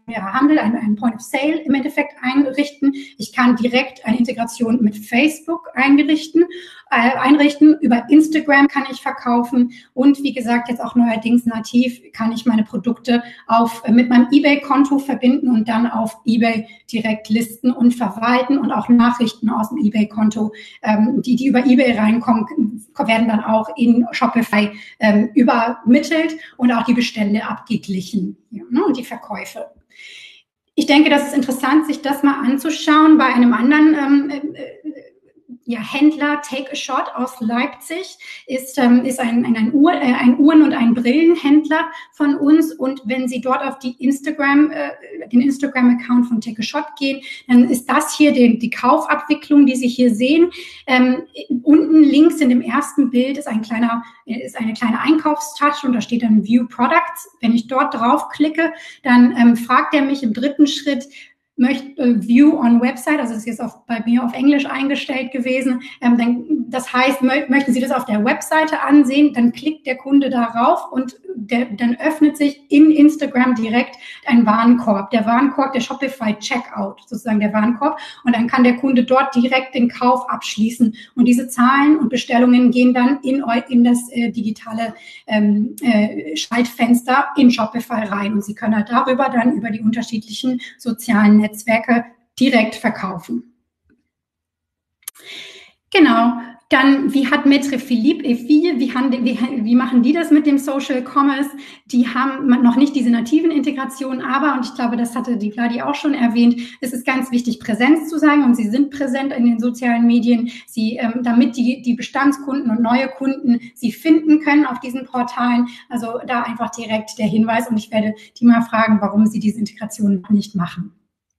stationärer Handel, einen, einen Point of Sale im Endeffekt einrichten. Ich kann direkt eine Integration mit Facebook eingerichten, äh, einrichten. Über Instagram kann ich verkaufen und wie gesagt, jetzt auch neuerdings nativ kann ich meine Produkte auf, äh, mit meinem eBay-Konto verbinden und dann auf eBay direkt listen und verwalten und auch Nachrichten aus dem eBay-Konto, ähm, die, die über eBay reinkommen, werden dann auch in Shopify ähm, übermittelt und auch die Bestände abgeglichen, ja, ne, und die Verkäufe. Ich denke, das ist interessant, sich das mal anzuschauen bei einem anderen ähm, äh, ja, Händler, Take a Shot aus Leipzig, ist, ähm, ist ein, ein, ein, Uhr, äh, ein Uhren- und ein Brillenhändler von uns. Und wenn Sie dort auf die Instagram, äh, den Instagram-Account von Take a Shot gehen, dann ist das hier die, die Kaufabwicklung, die Sie hier sehen. Ähm, unten links in dem ersten Bild ist ein kleiner, ist eine kleine Einkaufstasche und da steht dann View Products. Wenn ich dort draufklicke, dann ähm, fragt er mich im dritten Schritt, möchte äh, View on Website, also das ist jetzt auf, bei mir auf Englisch eingestellt gewesen. Ähm, dann, das heißt, mö möchten Sie das auf der Webseite ansehen, dann klickt der Kunde darauf und der, dann öffnet sich in Instagram direkt ein Warenkorb. Der Warenkorb, der Shopify Checkout, sozusagen der Warenkorb. Und dann kann der Kunde dort direkt den Kauf abschließen. Und diese Zahlen und Bestellungen gehen dann in, in das äh, digitale ähm, äh, Schaltfenster in Shopify rein. Und Sie können halt darüber dann über die unterschiedlichen sozialen Netzwerke direkt verkaufen. Genau. Dann, wie hat Maître Philippe et Fille, wie, haben die, wie, wie machen die das mit dem Social Commerce? Die haben noch nicht diese nativen Integrationen, aber, und ich glaube, das hatte die Vladi auch schon erwähnt, es ist ganz wichtig, Präsenz zu sein, und sie sind präsent in den sozialen Medien, sie, ähm, damit die, die Bestandskunden und neue Kunden sie finden können auf diesen Portalen. Also da einfach direkt der Hinweis, und ich werde die mal fragen, warum sie diese Integration noch nicht machen.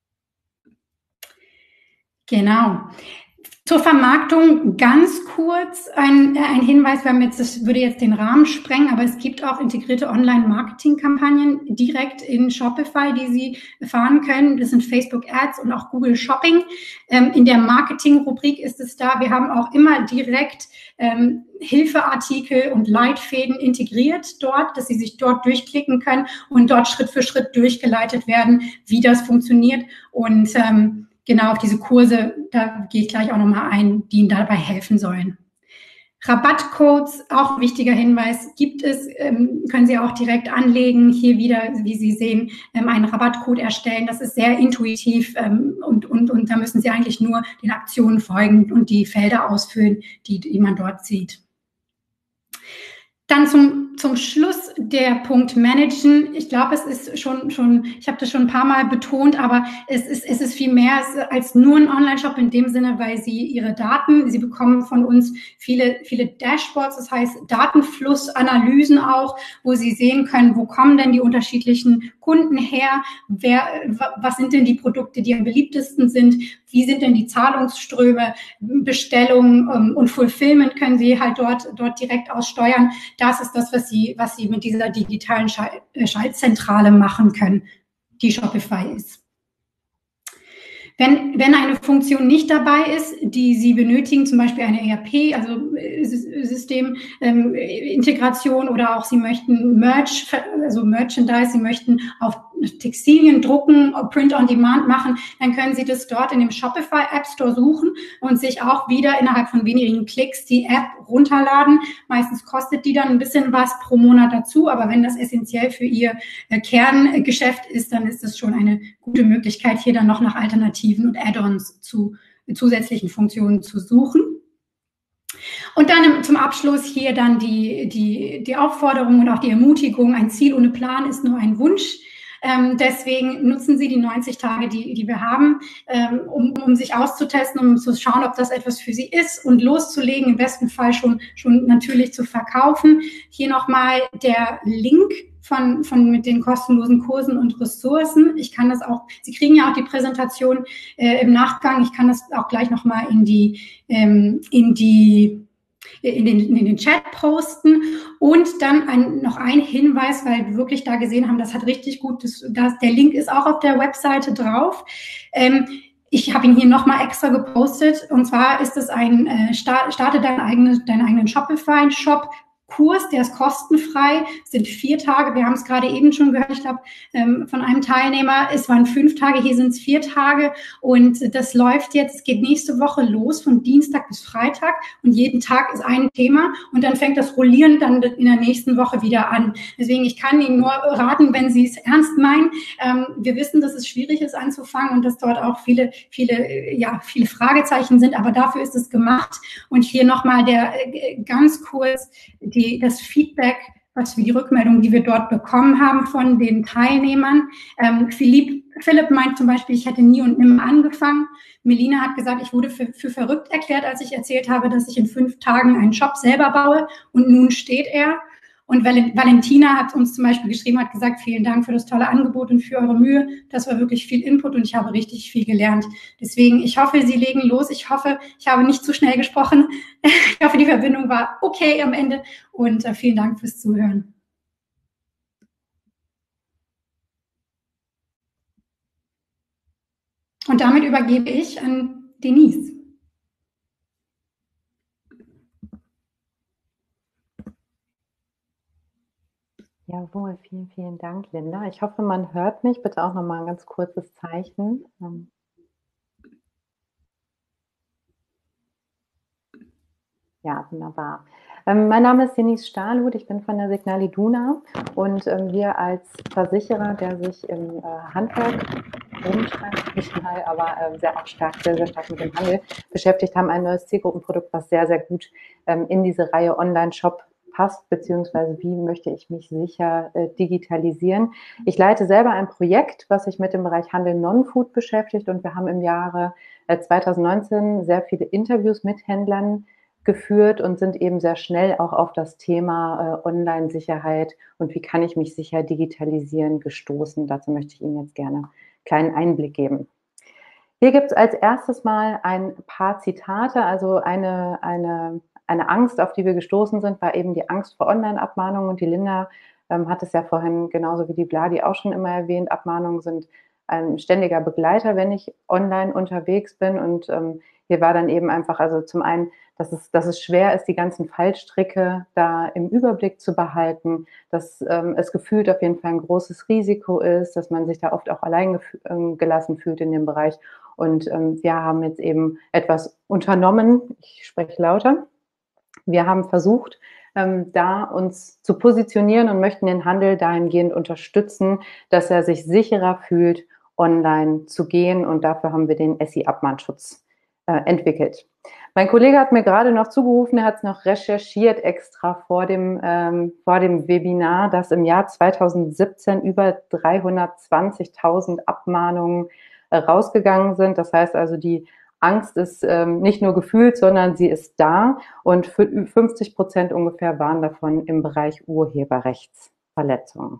Genau. Zur Vermarktung ganz kurz ein, ein Hinweis, wir haben jetzt, das würde jetzt den Rahmen sprengen, aber es gibt auch integrierte Online-Marketing-Kampagnen direkt in Shopify, die Sie fahren können. Das sind Facebook-Ads und auch Google Shopping. Ähm, in der Marketing-Rubrik ist es da. Wir haben auch immer direkt ähm, Hilfeartikel und Leitfäden integriert dort, dass Sie sich dort durchklicken können und dort Schritt für Schritt durchgeleitet werden, wie das funktioniert. Und ähm, genau, auf diese Kurse, da gehe ich gleich auch nochmal ein, die Ihnen dabei helfen sollen. Rabattcodes, auch ein wichtiger Hinweis, gibt es, ähm, können Sie auch direkt anlegen. Hier wieder, wie Sie sehen, ähm, einen Rabattcode erstellen. Das ist sehr intuitiv ähm, und, und, und da müssen Sie eigentlich nur den Aktionen folgen und die Felder ausfüllen, die, die man dort sieht. Dann zum, zum Schluss der Punkt Managen. Ich glaube, es ist schon, schon, ich habe das schon ein paar Mal betont, aber es ist, es ist viel mehr als nur ein Online-Shop in dem Sinne, weil Sie Ihre Daten, Sie bekommen von uns viele, viele Dashboards, das heißt Datenflussanalysen auch, wo Sie sehen können, wo kommen denn die unterschiedlichen Kunden her, wer, was sind denn die Produkte, die am beliebtesten sind, wie sind denn die Zahlungsströme, Bestellungen ähm, und Fulfillment können Sie halt dort, dort direkt aussteuern. Das ist das, was Sie, was Sie mit dieser digitalen Schaltzentrale machen können, die Shopify ist. Wenn, wenn eine Funktion nicht dabei ist, die Sie benötigen, zum Beispiel eine E R P, also Systemintegration ähm, oder auch Sie möchten Merch, also Merchandise, Sie möchten auf Textilien drucken, Print on Demand machen, dann können Sie das dort in dem Shopify App Store suchen und sich auch wieder innerhalb von wenigen Klicks die App runterladen. Meistens kostet die dann ein bisschen was pro Monat dazu, aber wenn das essentiell für Ihr Kerngeschäft ist, dann ist das schon eine gute Möglichkeit, hier dann noch nach Alternativen und Add-ons zu zusätzlichen Funktionen zu suchen. Und dann zum Abschluss hier dann die, die, die Aufforderung und auch die Ermutigung, ein Ziel ohne Plan ist nur ein Wunsch. Ähm, deswegen nutzen Sie die neunzig Tage, die, die wir haben, ähm, um, um sich auszutesten, um zu schauen, ob das etwas für Sie ist und loszulegen, im besten Fall schon, schon natürlich zu verkaufen. Hier nochmal der Link von, von mit den kostenlosen Kursen und Ressourcen. Ich kann das auch, Sie kriegen ja auch die Präsentation äh, im Nachgang. Ich kann das auch gleich nochmal in die, ähm, in die In den, in den Chat posten. Und dann ein, noch ein Hinweis, weil wir wirklich da gesehen haben, das hat richtig gut, das, das, der Link ist auch auf der Webseite drauf. Ähm, ich habe ihn hier nochmal extra gepostet, und zwar ist es ein, äh, start, starte deinen eigenen, deinen eigenen Shopify-Shop Kurs, der ist kostenfrei, es sind vier Tage, wir haben es gerade eben schon gehört, ich glaube, ähm, von einem Teilnehmer, es waren fünf Tage, hier sind es vier Tage und das läuft jetzt, es geht nächste Woche los, von Dienstag bis Freitag und jeden Tag ist ein Thema und dann fängt das Rollieren dann in der nächsten Woche wieder an. Deswegen, ich kann Ihnen nur raten, wenn Sie es ernst meinen, ähm, wir wissen, dass es schwierig ist anzufangen und dass dort auch viele, viele, ja, viele Fragezeichen sind, aber dafür ist es gemacht und hier nochmal der, äh, ganz kurz, Die, das Feedback, was wir die Rückmeldung, die wir dort bekommen haben von den Teilnehmern. Ähm, Philipp, Philipp meint zum Beispiel, ich hätte nie und nimmer angefangen. Melina hat gesagt, ich wurde für, für verrückt erklärt, als ich erzählt habe, dass ich in fünf Tagen einen Shop selber baue und nun steht er. Und Valentina hat uns zum Beispiel geschrieben, hat gesagt, vielen Dank für das tolle Angebot und für eure Mühe. Das war wirklich viel Input und ich habe richtig viel gelernt. Deswegen, ich hoffe, Sie legen los. Ich hoffe, ich habe nicht zu schnell gesprochen. Ich hoffe, die Verbindung war okay am Ende und äh, vielen Dank fürs Zuhören. Und damit übergebe ich an Denise. Jawohl, vielen, vielen Dank, Linda. Ich hoffe, man hört mich. Bitte auch nochmal ein ganz kurzes Zeichen. Ja, wunderbar. Ähm, mein Name ist Denise Stahlhut, ich bin von der Signal Iduna und ähm, wir als Versicherer, der sich im äh, Handwerk rumtreibt, nicht mal, aber äh, sehr auch stark, sehr, sehr stark mit dem Handel beschäftigt, haben ein neues Zielgruppenprodukt, was sehr, sehr gut ähm, in diese Reihe Online-Shop passt, beziehungsweise wie möchte ich mich sicher äh, digitalisieren. Ich leite selber ein Projekt, was sich mit dem Bereich Handel Non-Food beschäftigt und wir haben im Jahre äh, zwanzig neunzehn sehr viele Interviews mit Händlern geführt und sind eben sehr schnell auch auf das Thema äh, Online-Sicherheit und wie kann ich mich sicher digitalisieren gestoßen. Dazu möchte ich Ihnen jetzt gerne einen kleinen Einblick geben. Hier gibt es als erstes mal ein paar Zitate, also eine, eine, eine Angst, auf die wir gestoßen sind, war eben die Angst vor Online-Abmahnungen und die Linda ähm, hat es ja vorhin genauso wie die Bladi auch schon immer erwähnt, Abmahnungen sind ein ständiger Begleiter, wenn ich online unterwegs bin und ähm, hier war dann eben einfach, also zum einen, dass es, dass es schwer ist, die ganzen Fallstricke da im Überblick zu behalten, dass ähm, es gefühlt auf jeden Fall ein großes Risiko ist, dass man sich da oft auch allein ähm, gelassen fühlt in dem Bereich. Und ähm, wir haben jetzt eben etwas unternommen, ich spreche lauter, wir haben versucht, ähm, da uns zu positionieren und möchten den Handel dahingehend unterstützen, dass er sich sicherer fühlt, online zu gehen und dafür haben wir den S I-Abmahnschutz äh, entwickelt. Mein Kollege hat mir gerade noch zugerufen, er hat es noch recherchiert extra vor dem, ähm, vor dem Webinar, dass im Jahr zweitausendsiebzehn über dreihundertzwanzigtausend Abmahnungen äh, rausgegangen sind. Das heißt also, die Angst ist ähm, nicht nur gefühlt, sondern sie ist da und fünfzig Prozent ungefähr waren davon im Bereich Urheberrechtsverletzungen.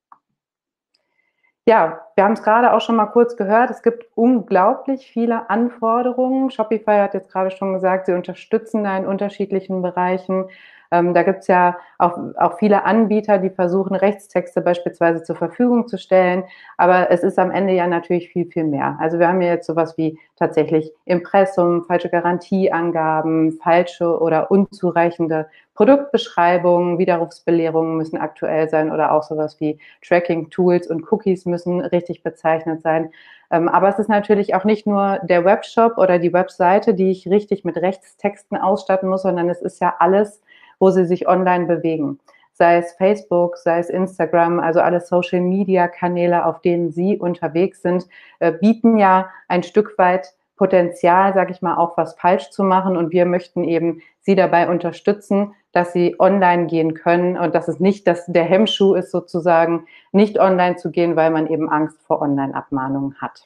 Ja, wir haben es gerade auch schon mal kurz gehört, es gibt unglaublich viele Anforderungen. Shopify hat jetzt gerade schon gesagt, sie unterstützen da in unterschiedlichen Bereichen. Ähm, da gibt es ja auch, auch viele Anbieter, die versuchen, Rechtstexte beispielsweise zur Verfügung zu stellen. Aber es ist am Ende ja natürlich viel, viel mehr. Also wir haben ja jetzt sowas wie tatsächlich Impressum, falsche Garantieangaben, falsche oder unzureichende Produktbeschreibungen, Widerrufsbelehrungen müssen aktuell sein oder auch sowas wie Tracking-Tools und Cookies müssen richtig bezeichnet sein. Ähm, aber es ist natürlich auch nicht nur der Webshop oder die Webseite, die ich richtig mit Rechtstexten ausstatten muss, sondern es ist ja alles, wo sie sich online bewegen. Sei es Facebook, sei es Instagram, also alle Social-Media-Kanäle, auf denen Sie unterwegs sind, äh, bieten ja ein Stück weit Potenzial, sage ich mal, auch was falsch zu machen. Und wir möchten eben Sie dabei unterstützen, dass Sie online gehen können und dass es nicht dass der Hemmschuh ist, sozusagen nicht online zu gehen, weil man eben Angst vor Online-Abmahnungen hat.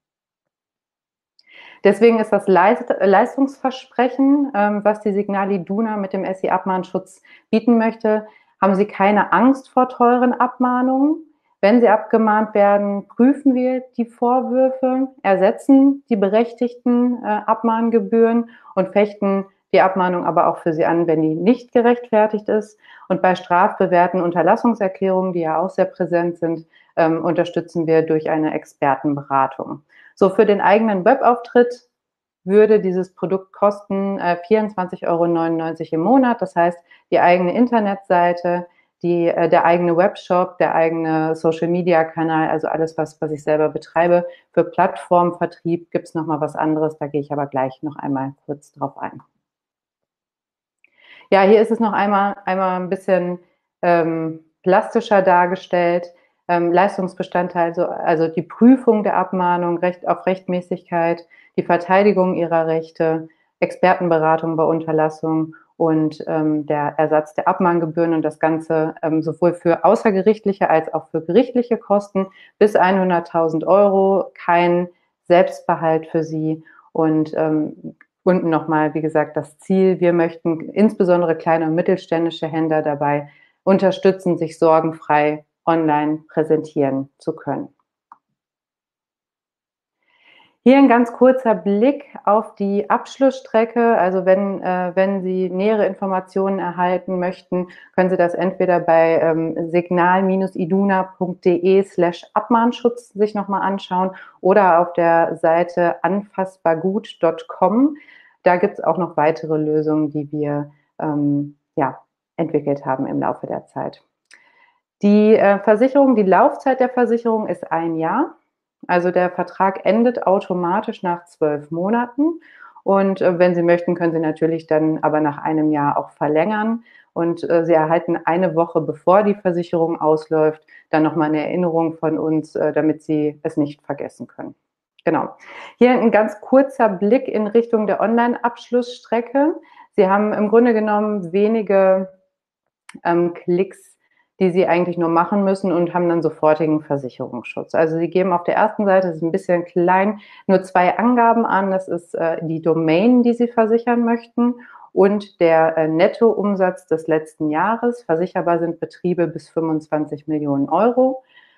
Deswegen ist das Leistungsversprechen, was die Signal Iduna mit dem S I-Abmahnschutz bieten möchte, haben Sie keine Angst vor teuren Abmahnungen. Wenn Sie abgemahnt werden, prüfen wir die Vorwürfe, ersetzen die berechtigten Abmahngebühren und fechten die Abmahnung aber auch für Sie an, wenn die nicht gerechtfertigt ist. Und bei strafbewährten Unterlassungserklärungen, die ja auch sehr präsent sind, unterstützen wir durch eine Expertenberatung. So, für den eigenen Webauftritt würde dieses Produkt kosten äh, vierundzwanzig Euro neunundneunzig im Monat. Das heißt, die eigene Internetseite, die, äh, der eigene Webshop, der eigene Social-Media-Kanal, also alles, was, was ich selber betreibe. Für Plattformvertrieb gibt es nochmal was anderes, da gehe ich aber gleich noch einmal kurz drauf ein. Ja, hier ist es noch einmal, einmal ein bisschen ähm, plastischer dargestellt. Ähm, Leistungsbestandteil, also, also die Prüfung der Abmahnung, Recht auf Rechtmäßigkeit, die Verteidigung ihrer Rechte, Expertenberatung bei Unterlassung und ähm, der Ersatz der Abmahngebühren und das Ganze ähm, sowohl für außergerichtliche als auch für gerichtliche Kosten bis hunderttausend Euro, kein Selbstbehalt für Sie und ähm, unten nochmal, wie gesagt, das Ziel. Wir möchten insbesondere kleine und mittelständische Händler dabei unterstützen, sich sorgenfrei online präsentieren zu können. Hier ein ganz kurzer Blick auf die Abschlussstrecke. Also wenn, äh, wenn Sie nähere Informationen erhalten möchten, können Sie das entweder bei ähm, signal-iduna.de slash Abmahnschutz sich nochmal anschauen oder auf der Seite anfassbargut punkt com. Da gibt es auch noch weitere Lösungen, die wir ähm, ja, entwickelt haben im Laufe der Zeit. Die äh, Versicherung, die Laufzeit der Versicherung ist ein Jahr. Also der Vertrag endet automatisch nach zwölf Monaten. Und äh, wenn Sie möchten, können Sie natürlich dann aber nach einem Jahr auch verlängern. Und äh, Sie erhalten eine Woche, bevor die Versicherung ausläuft, dann nochmal eine Erinnerung von uns, äh, damit Sie es nicht vergessen können. Genau. Hier ein ganz kurzer Blick in Richtung der Online-Abschlussstrecke. Sie haben im Grunde genommen wenige ähm, Klicks, die Sie eigentlich nur machen müssen und haben dann sofortigen Versicherungsschutz. Also Sie geben auf der ersten Seite, das ist ein bisschen klein, nur zwei Angaben an. Das ist äh, die Domain, die Sie versichern möchten und der äh, Nettoumsatz des letzten Jahres. Versicherbar sind Betriebe bis fünfundzwanzig Millionen Euro.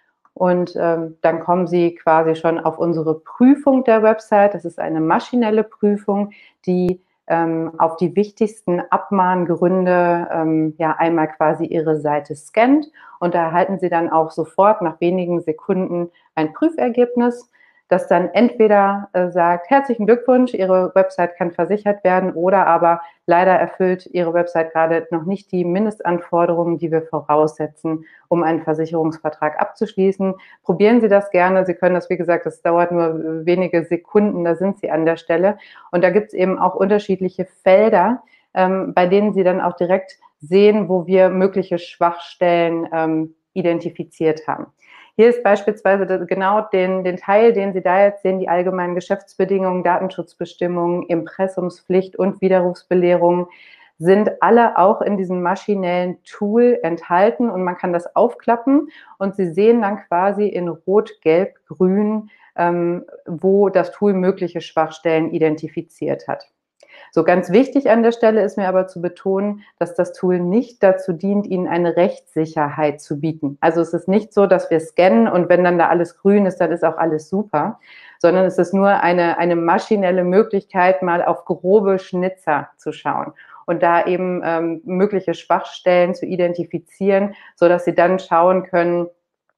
Und ähm, dann kommen Sie quasi schon auf unsere Prüfung der Website. Das ist eine maschinelle Prüfung, die ähm, auf die wichtigsten Abmahngründe ähm, ja einmal quasi Ihre Seite scannt. Und da erhalten Sie dann auch sofort nach wenigen Sekunden ein Prüfergebnis, das dann entweder äh, sagt, herzlichen Glückwunsch, Ihre Website kann versichert werden, oder aber leider erfüllt Ihre Website gerade noch nicht die Mindestanforderungen, die wir voraussetzen, um einen Versicherungsvertrag abzuschließen. Probieren Sie das gerne. Sie können das, wie gesagt, das dauert nur wenige Sekunden, da sind Sie an der Stelle. Und da gibt es eben auch unterschiedliche Felder, ähm, bei denen Sie dann auch direkt sehen, wo wir mögliche Schwachstellen ähm, identifiziert haben. Hier ist beispielsweise genau den, den Teil, den Sie da jetzt sehen, die allgemeinen Geschäftsbedingungen, Datenschutzbestimmungen, Impressumspflicht und Widerrufsbelehrung, sind alle auch in diesem maschinellen Tool enthalten und man kann das aufklappen und Sie sehen dann quasi in Rot, Gelb, Grün, ähm, wo das Tool mögliche Schwachstellen identifiziert hat. So, ganz wichtig an der Stelle ist mir aber zu betonen, dass das Tool nicht dazu dient, Ihnen eine Rechtssicherheit zu bieten. Also es ist nicht so, dass wir scannen und wenn dann da alles grün ist, dann ist auch alles super, sondern es ist nur eine, eine maschinelle Möglichkeit, mal auf grobe Schnitzer zu schauen und da eben ähm, mögliche Schwachstellen zu identifizieren, sodass Sie dann schauen können,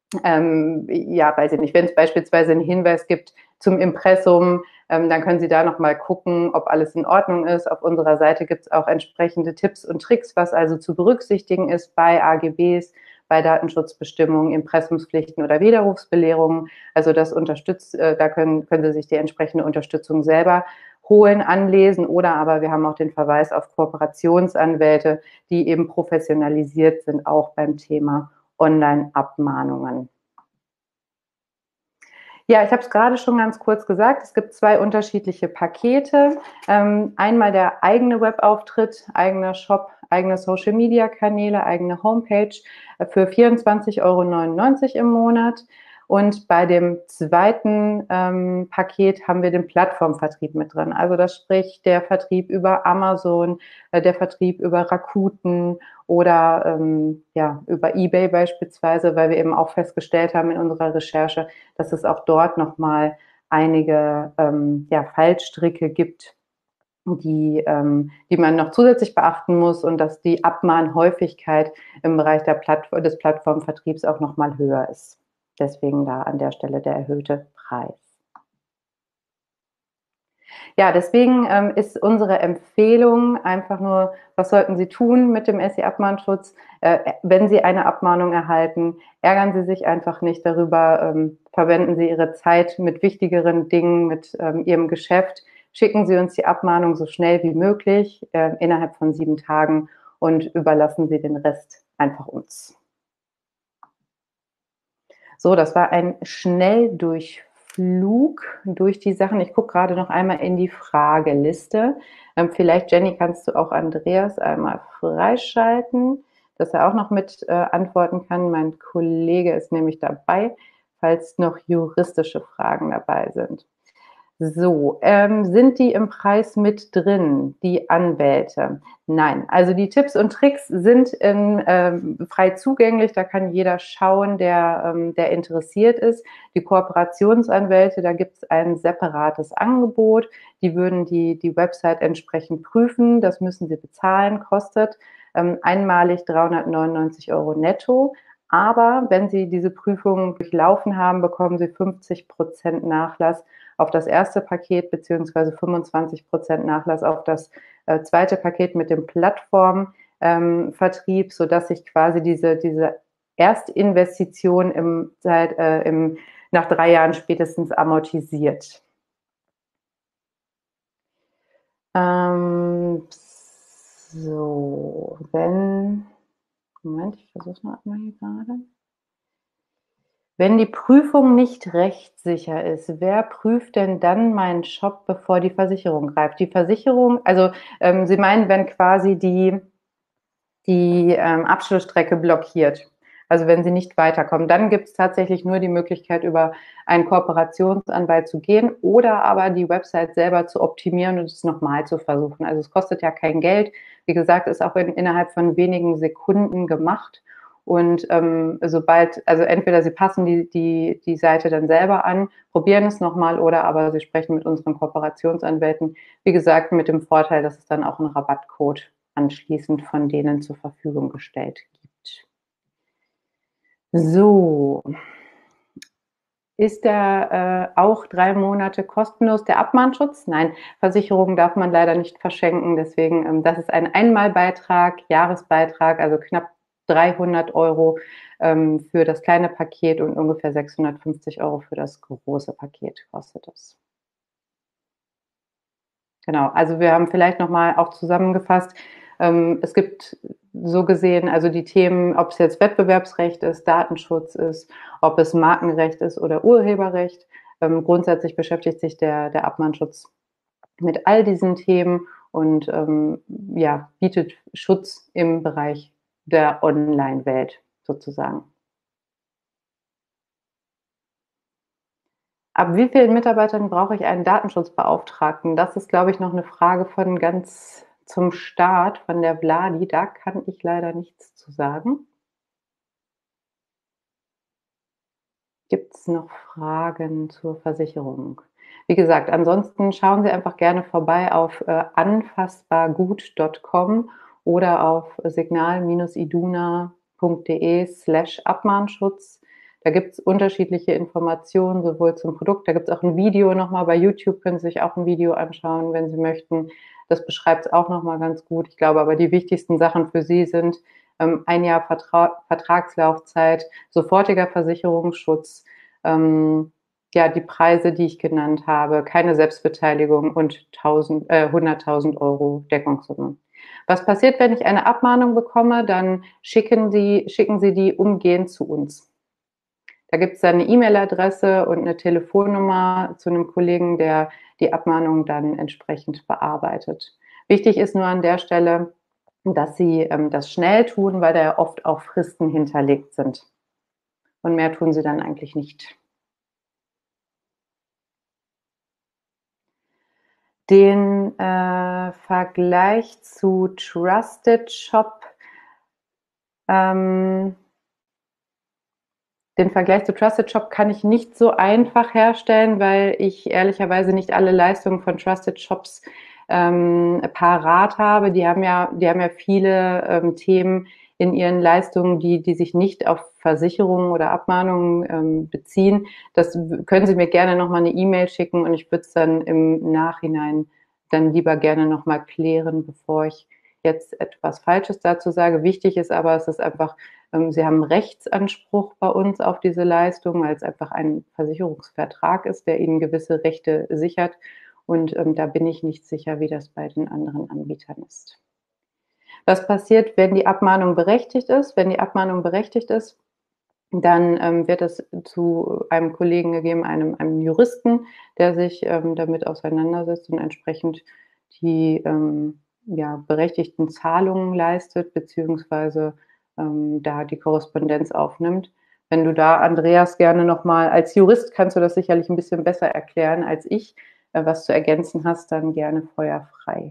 ähm, ja, weiß ich nicht, wenn es beispielsweise einen Hinweis gibt zum Impressum, ähm, dann können Sie da nochmal gucken, ob alles in Ordnung ist. Auf unserer Seite gibt es auch entsprechende Tipps und Tricks, was also zu berücksichtigen ist bei A G Bs, bei Datenschutzbestimmungen, Impressumspflichten oder Widerrufsbelehrungen. Also das unterstützt, äh, da können, können Sie sich die entsprechende Unterstützung selber holen, anlesen, oder aber wir haben auch den Verweis auf Kooperationsanwälte, die eben professionalisiert sind, auch beim Thema Online-Abmahnungen. Ja, ich habe es gerade schon ganz kurz gesagt, es gibt zwei unterschiedliche Pakete. Ähm, einmal der eigene Webauftritt, eigener Shop, eigene Social-Media-Kanäle, eigene Homepage für vierundzwanzig Euro neunundneunzig im Monat. Und bei dem zweiten ähm, Paket haben wir den Plattformvertrieb mit drin. Also das spricht der Vertrieb über Amazon, äh, der Vertrieb über Rakuten oder ähm, ja, über eBay beispielsweise, weil wir eben auch festgestellt haben in unserer Recherche, dass es auch dort nochmal einige ähm, ja, Fallstricke gibt, die, ähm, die man noch zusätzlich beachten muss und dass die Abmahnhäufigkeit im Bereich der Plattform, des Plattformvertriebs auch nochmal höher ist. Deswegen da an der Stelle der erhöhte Preis. Ja, deswegen ähm, ist unsere Empfehlung einfach nur, was sollten Sie tun mit dem S E-Abmahnschutz? Äh, wenn Sie eine Abmahnung erhalten, ärgern Sie sich einfach nicht darüber, ähm, verwenden Sie Ihre Zeit mit wichtigeren Dingen, mit ähm, Ihrem Geschäft. Schicken Sie uns die Abmahnung so schnell wie möglich, äh, innerhalb von sieben Tagen und überlassen Sie den Rest einfach uns. So, das war ein Schnelldurchflug durch die Sachen. Ich gucke gerade noch einmal in die Frageliste. Ähm, vielleicht, Jenny, kannst du auch Andreas einmal freischalten, dass er auch noch mit äh, antworten kann. Mein Kollege ist nämlich dabei, falls noch juristische Fragen dabei sind. So, ähm, sind die im Preis mit drin, die Anwälte? Nein, also die Tipps und Tricks sind in, ähm, frei zugänglich, da kann jeder schauen, der, ähm, der interessiert ist. Die Kooperationsanwälte, da gibt es ein separates Angebot, die würden die, die Website entsprechend prüfen, das müssen sie bezahlen, kostet ähm, einmalig dreihundertneunundneunzig Euro netto. Aber wenn Sie diese Prüfung durchlaufen haben, bekommen Sie fünfzig Prozent Nachlass auf das erste Paket beziehungsweise fünfundzwanzig Prozent Nachlass auf das äh, zweite Paket mit dem Plattformvertrieb, ähm, sodass sich quasi diese, diese Erstinvestition im, seit, äh, im, nach drei Jahren spätestens amortisiert. Ähm, so, wenn, Moment, ich versuche es noch einmal hier gerade. Wenn die Prüfung nicht rechtssicher ist, wer prüft denn dann meinen Shop, bevor die Versicherung greift? Die Versicherung, also ähm, Sie meinen, wenn quasi die, die ähm, Abschlussstrecke blockiert, also wenn Sie nicht weiterkommen, dann gibt es tatsächlich nur die Möglichkeit, über einen Kooperationsanwalt zu gehen oder aber die Website selber zu optimieren und es nochmal zu versuchen. Also es kostet ja kein Geld. Wie gesagt, ist auch in, innerhalb von wenigen Sekunden gemacht. Und ähm, sobald, also entweder Sie passen die, die, die Seite dann selber an, probieren es nochmal oder aber Sie sprechen mit unseren Kooperationsanwälten. Wie gesagt, mit dem Vorteil, dass es dann auch einen Rabattcode anschließend von denen zur Verfügung gestellt gibt. So, ist der äh, auch drei Monate kostenlos der Abmahnschutz? Nein, Versicherungen darf man leider nicht verschenken. Deswegen, ähm, das ist ein Einmalbeitrag, Jahresbeitrag, also knapp dreihundert Euro ähm, für das kleine Paket und ungefähr sechshundertfünfzig Euro für das große Paket kostet es. Genau, also wir haben vielleicht nochmal auch zusammengefasst, ähm, es gibt so gesehen, also die Themen, ob es jetzt Wettbewerbsrecht ist, Datenschutz ist, ob es Markenrecht ist oder Urheberrecht. Ähm, grundsätzlich beschäftigt sich der, der Abmahnschutz mit all diesen Themen und ähm, ja, bietet Schutz im Bereich der Online-Welt sozusagen. Ab wie vielen Mitarbeitern brauche ich einen Datenschutzbeauftragten? Das ist, glaube ich, noch eine Frage von ganz zum Start von der Vladi. Da kann ich leider nichts zu sagen. Gibt es noch Fragen zur Versicherung? Wie gesagt, ansonsten schauen Sie einfach gerne vorbei auf äh, anfassbargut punkt com oder auf signal-iduna.de slash Abmahnschutz. Da gibt es unterschiedliche Informationen, sowohl zum Produkt, da gibt es auch ein Video nochmal bei YouTube, können Sie sich auch ein Video anschauen, wenn Sie möchten. Das beschreibt es auch nochmal ganz gut. Ich glaube aber, die wichtigsten Sachen für Sie sind ähm, ein Jahr Vertra Vertragslaufzeit, sofortiger Versicherungsschutz, ähm, ja, die Preise, die ich genannt habe, keine Selbstbeteiligung und äh, hunderttausend Euro Deckungssumme. Was passiert, wenn ich eine Abmahnung bekomme? Dann schicken, die, schicken Sie die umgehend zu uns. Da gibt es dann eine E-Mail-Adresse und eine Telefonnummer zu einem Kollegen, der die Abmahnung dann entsprechend bearbeitet. Wichtig ist nur an der Stelle, dass Sie ähm, das schnell tun, weil da ja oft auch Fristen hinterlegt sind. Und mehr tun Sie dann eigentlich nicht. Den äh, Vergleich zu Trusted Shop, ähm, den Vergleich zu Trusted Shop kann ich nicht so einfach herstellen, weil ich ehrlicherweise nicht alle Leistungen von Trusted Shops ähm, parat habe. Die haben ja, die haben ja viele ähm, Themen in ihren Leistungen, die, die sich nicht auf Versicherungen oder Abmahnungen ähm, beziehen. Das können Sie mir gerne nochmal eine E-Mail schicken und ich würde es dann im Nachhinein dann lieber gerne nochmal klären, bevor ich jetzt etwas Falsches dazu sage. Wichtig ist aber, es ist einfach, ähm, Sie haben einen Rechtsanspruch bei uns auf diese Leistung, weil es einfach ein Versicherungsvertrag ist, der Ihnen gewisse Rechte sichert. Und ähm, da bin ich nicht sicher, wie das bei den anderen Anbietern ist. Was passiert, wenn die Abmahnung berechtigt ist? Wenn die Abmahnung berechtigt ist, dann ähm, wird es zu einem Kollegen gegeben, einem, einem Juristen, der sich ähm, damit auseinandersetzt und entsprechend die ähm, ja, berechtigten Zahlungen leistet, beziehungsweise ähm, da die Korrespondenz aufnimmt. Wenn du da, Andreas, gerne nochmal, als Jurist kannst du das sicherlich ein bisschen besser erklären als ich, äh, was zu ergänzen hast, dann gerne feuerfrei.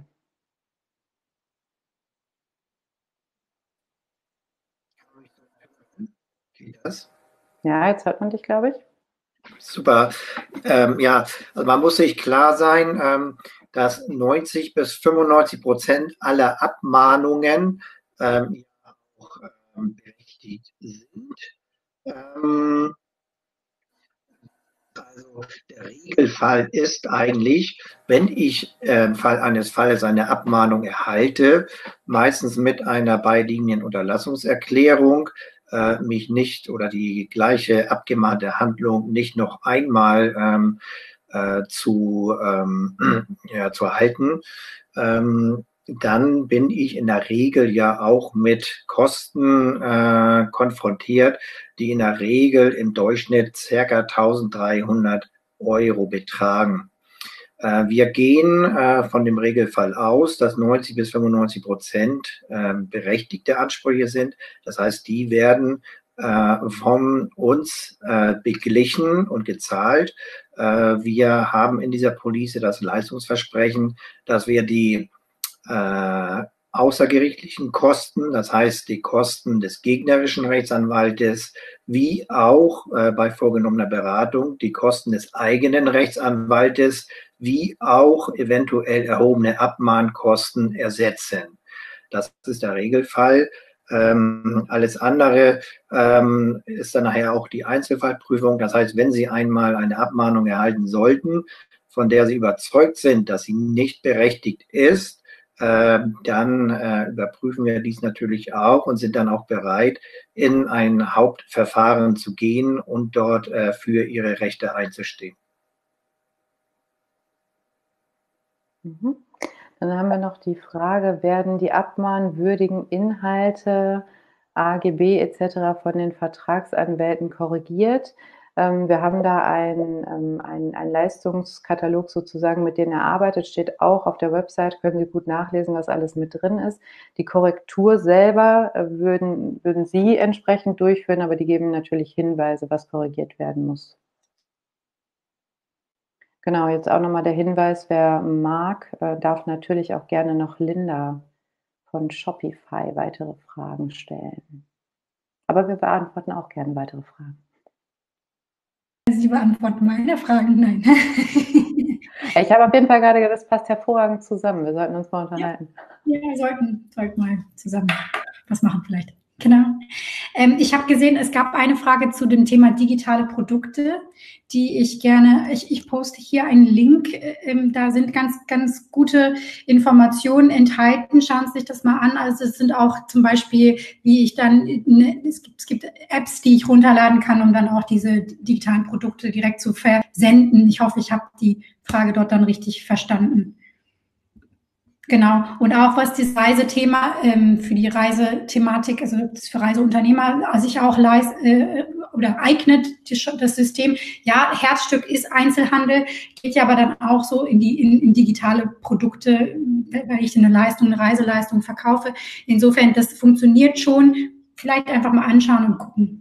Geht das? Ja, jetzt hört man dich, glaube ich. Super. Ähm, ja, also man muss sich klar sein, ähm, dass neunzig bis fünfundneunzig Prozent aller Abmahnungen ähm, auch ähm, berechtigt sind. Ähm, also der Regelfall ist eigentlich, wenn ich äh, im Fall eines Falles eine Abmahnung erhalte, meistens mit einer beiliegenden Unterlassungserklärung, äh, mich nicht oder die gleiche abgemahnte Handlung nicht noch einmal ähm, äh, zu, ähm, ja, zu halten, ähm, dann bin ich in der Regel ja auch mit Kosten äh, konfrontiert, die in der Regel im Durchschnitt ca. eintausenddreihundert Euro betragen. Äh, wir gehen äh, von dem Regelfall aus, dass neunzig bis fünfundneunzig Prozent äh, berechtigte Ansprüche sind. Das heißt, die werden äh, von uns äh, beglichen und gezahlt. Äh, wir haben in dieser Police das Leistungsversprechen, dass wir die äh, außergerichtlichen Kosten, das heißt die Kosten des gegnerischen Rechtsanwaltes, wie auch äh, bei vorgenommener Beratung die Kosten des eigenen Rechtsanwaltes, wie auch eventuell erhobene Abmahnkosten ersetzen. Das ist der Regelfall. Ähm, alles andere ähm, ist dann nachher auch die Einzelfallprüfung. Das heißt, wenn Sie einmal eine Abmahnung erhalten sollten, von der Sie überzeugt sind, dass sie nicht berechtigt ist, äh, dann äh, überprüfen wir dies natürlich auch und sind dann auch bereit, in ein Hauptverfahren zu gehen und dort äh, für ihre Rechte einzustehen. Mhm. Dann haben wir noch die Frage, werden die abmahnwürdigen Inhalte, A G B et cetera von den Vertragsanwälten korrigiert? Ähm, wir haben da einen ähm, ein, ein Leistungskatalog sozusagen, mit dem er arbeitet, steht auch auf der Website, können Sie gut nachlesen, was alles mit drin ist. Die Korrektur selber äh, würden, würden Sie entsprechend durchführen, aber die geben natürlich Hinweise, was korrigiert werden muss. Genau, jetzt auch nochmal der Hinweis, wer mag, äh, darf natürlich auch gerne noch Linda von Shopify weitere Fragen stellen. Aber wir beantworten auch gerne weitere Fragen. Sie beantworten meine Fragen, nein. Ich habe auf jeden Fall gerade gedacht, das passt hervorragend zusammen. Wir sollten uns mal unterhalten. Ja, wir sollten, sollten mal zusammen was machen vielleicht. Genau. Ähm, ich habe gesehen, es gab eine Frage zu dem Thema digitale Produkte, die ich gerne, ich, ich poste hier einen Link, ähm, da sind ganz, ganz gute Informationen enthalten. Schauen Sie sich das mal an. Also es sind auch zum Beispiel, wie ich dann, ne, es gibt, es gibt Apps, die ich runterladen kann, um dann auch diese digitalen Produkte direkt zu versenden. Ich hoffe, ich habe die Frage dort dann richtig verstanden. Genau. Und auch was das Reisethema ähm, für die Reisethematik, also das für Reiseunternehmer sich auch leist, äh, oder eignet, das System. Ja, Herzstück ist Einzelhandel, geht ja aber dann auch so in die in, in digitale Produkte, wenn ich eine Leistung, eine Reiseleistung verkaufe. Insofern, das funktioniert schon. Vielleicht einfach mal anschauen und gucken.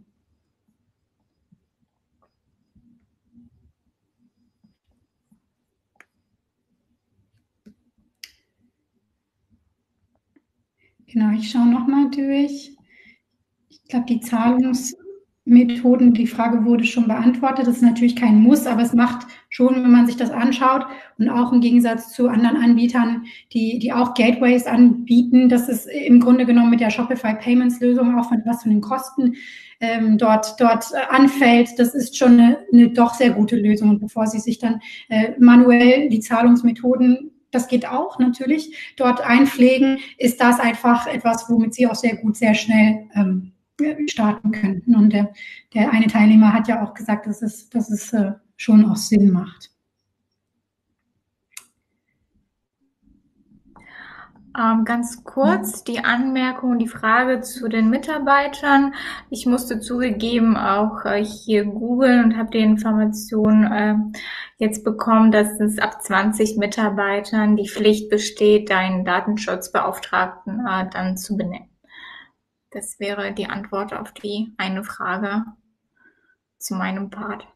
Genau, ich schaue nochmal durch. Ich glaube, die Zahlungs... Methoden. Die Frage wurde schon beantwortet. Das ist natürlich kein Muss, aber es macht schon, wenn man sich das anschaut und auch im Gegensatz zu anderen Anbietern, die, die auch Gateways anbieten, dass es im Grunde genommen mit der Shopify Payments Lösung auch von was von den Kosten ähm, dort, dort äh, anfällt. Das ist schon eine, eine doch sehr gute Lösung. Und bevor Sie sich dann äh, manuell die Zahlungsmethoden, das geht auch natürlich, dort einpflegen, ist das einfach etwas, womit Sie auch sehr gut, sehr schnell ähm, starten könnten. Und der, der eine Teilnehmer hat ja auch gesagt, dass es, dass es äh, schon auch Sinn macht. Ähm, ganz kurz die Anmerkung, die Frage zu den Mitarbeitern. Ich musste zugegeben auch äh, hier googeln und habe die Information äh, jetzt bekommen, dass es ab zwanzig Mitarbeitern die Pflicht besteht, einen Datenschutzbeauftragten äh, dann zu benennen. Das wäre die Antwort auf die eine Frage zu meinem Part.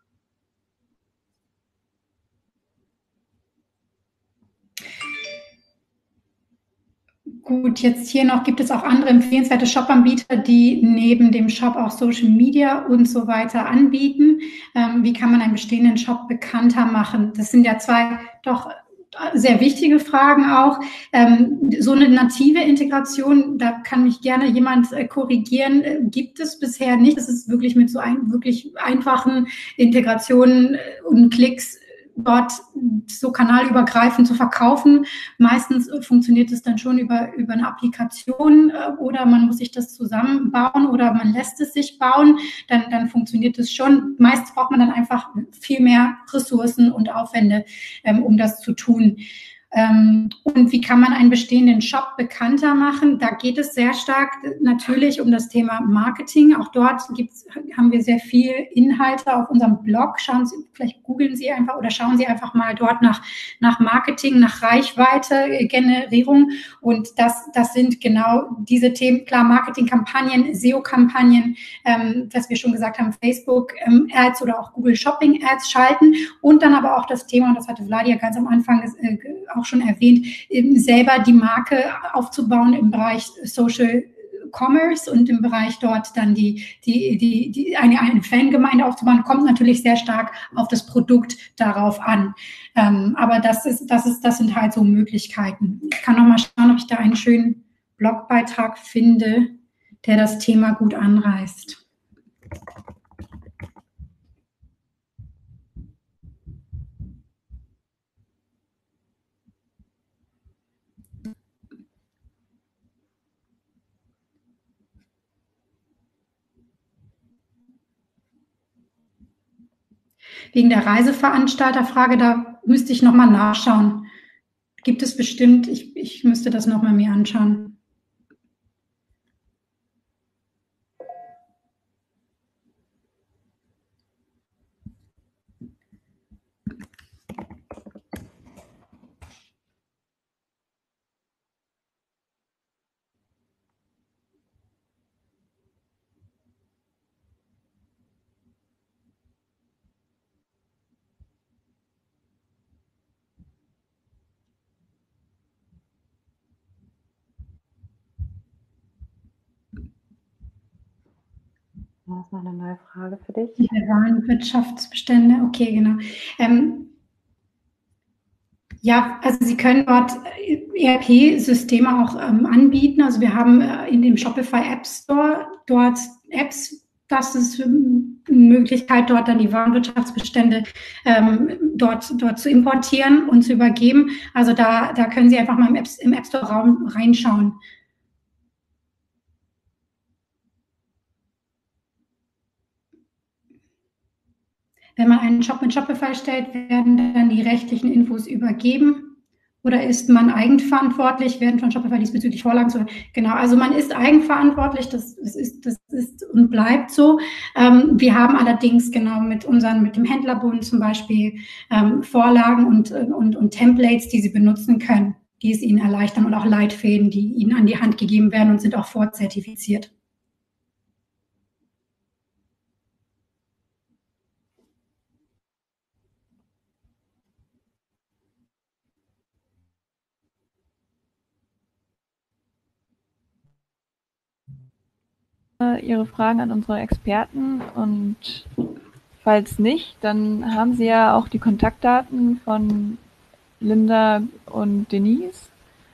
Gut, jetzt hier noch, gibt es auch andere empfehlenswerte Shop-Anbieter, die neben dem Shop auch Social Media und so weiter anbieten? Ähm, wie kann man einen bestehenden Shop bekannter machen? Das sind ja zwei doch sehr wichtige Fragen auch. Ähm, so eine native Integration, da kann mich gerne jemand äh, korrigieren, äh, gibt es bisher nicht. Das ist wirklich mit so ein, wirklich einfachen Integrationen äh, und Klicks dort so kanalübergreifend zu verkaufen. Meistens funktioniert es dann schon über, über eine Applikation äh, oder man muss sich das zusammenbauen oder man lässt es sich bauen, dann, dann funktioniert es schon. Meist braucht man dann einfach viel mehr Ressourcen und Aufwände, ähm, um das zu tun. Ähm, und wie kann man einen bestehenden Shop bekannter machen? Da geht es sehr stark natürlich um das Thema Marketing. Auch dort gibt's, haben wir sehr viel Inhalte auf unserem Blog. Schauen Sie, vielleicht googeln Sie einfach oder schauen Sie einfach mal dort nach, nach Marketing, nach Reichweite, Generierung. Und das, das sind genau diese Themen. Klar, Marketingkampagnen, S E O-Kampagnen, ähm, was wir schon gesagt haben, Facebook-Ads oder auch Google Shopping-Ads schalten. Und dann aber auch das Thema, und das hatte Vladia ganz am Anfang äh, auch schon erwähnt, eben selber die Marke aufzubauen im Bereich Social Commerce und im Bereich dort dann die, die, die, die eine, eine Fangemeinde aufzubauen, kommt natürlich sehr stark auf das Produkt darauf an. Ähm, aber das ist, das ist, das sind halt so Möglichkeiten. Ich kann noch mal schauen, ob ich da einen schönen Blogbeitrag finde, der das Thema gut anreißt. Wegen der Reiseveranstalterfrage, da müsste ich nochmal nachschauen. Gibt es bestimmt, ich, ich müsste das nochmal mir anschauen. Das ist noch eine neue Frage für dich. Die Warenwirtschaftsbestände, okay, genau. Ähm, ja, also Sie können dort E R P-Systeme auch ähm, anbieten. Also wir haben äh, in dem Shopify App Store dort Apps. Das ist eine Möglichkeit, dort dann die Warenwirtschaftsbestände ähm, dort, dort zu importieren und zu übergeben. Also da, da können Sie einfach mal im App, im App Store-Raum reinschauen. Wenn man einen Shop mit Shopify stellt, werden dann die rechtlichen Infos übergeben. Oder ist man eigenverantwortlich, werden von Shopify diesbezüglich Vorlagen zu. Genau, also man ist eigenverantwortlich, das, das, ist, das ist und bleibt so. Ähm, wir haben allerdings genau mit unseren, mit dem Händlerbund zum Beispiel ähm, Vorlagen und, und, und Templates, die Sie benutzen können, die es Ihnen erleichtern und auch Leitfäden, die Ihnen an die Hand gegeben werden und sind auch vorzertifiziert. Ihre Fragen an unsere Experten und falls nicht, dann haben Sie ja auch die Kontaktdaten von Linda und Denise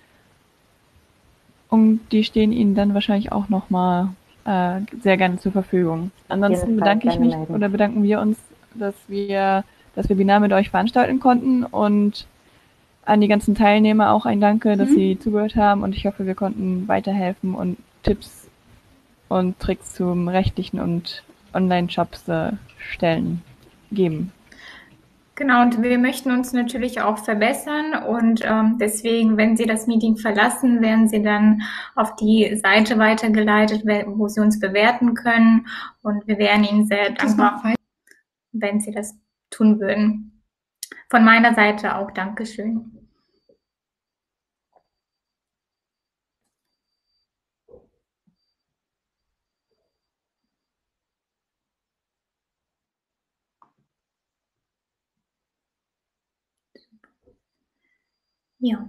und die stehen Ihnen dann wahrscheinlich auch nochmal äh, sehr gerne zur Verfügung. Ansonsten bedanke ich mich oder bedanken wir uns, dass wir das Webinar mit euch veranstalten konnten und an die ganzen Teilnehmer auch ein Danke, dass mhm. Sie zugehört haben und ich hoffe, wir konnten weiterhelfen und Tipps und Tricks zum rechtlichen und Online-Shops äh, stellen, geben. Genau, und wir möchten uns natürlich auch verbessern und ähm, deswegen, wenn Sie das Meeting verlassen, werden Sie dann auf die Seite weitergeleitet, wo Sie uns bewerten können und wir wären Ihnen sehr dankbar, wenn Sie das tun würden. Von meiner Seite auch Dankeschön. Ja.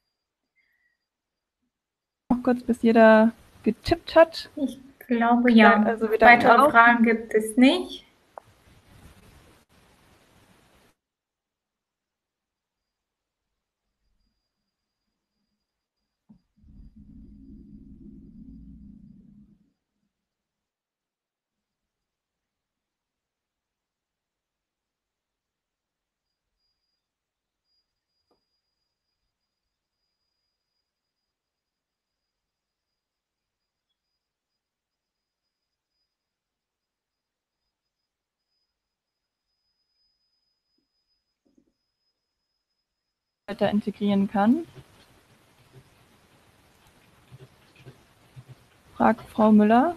Noch kurz, bis jeder getippt hat. Ich glaube, ja. Also wir Weitere auch. Fragen gibt es nicht. Weiter integrieren kann. Fragt Frau Müller.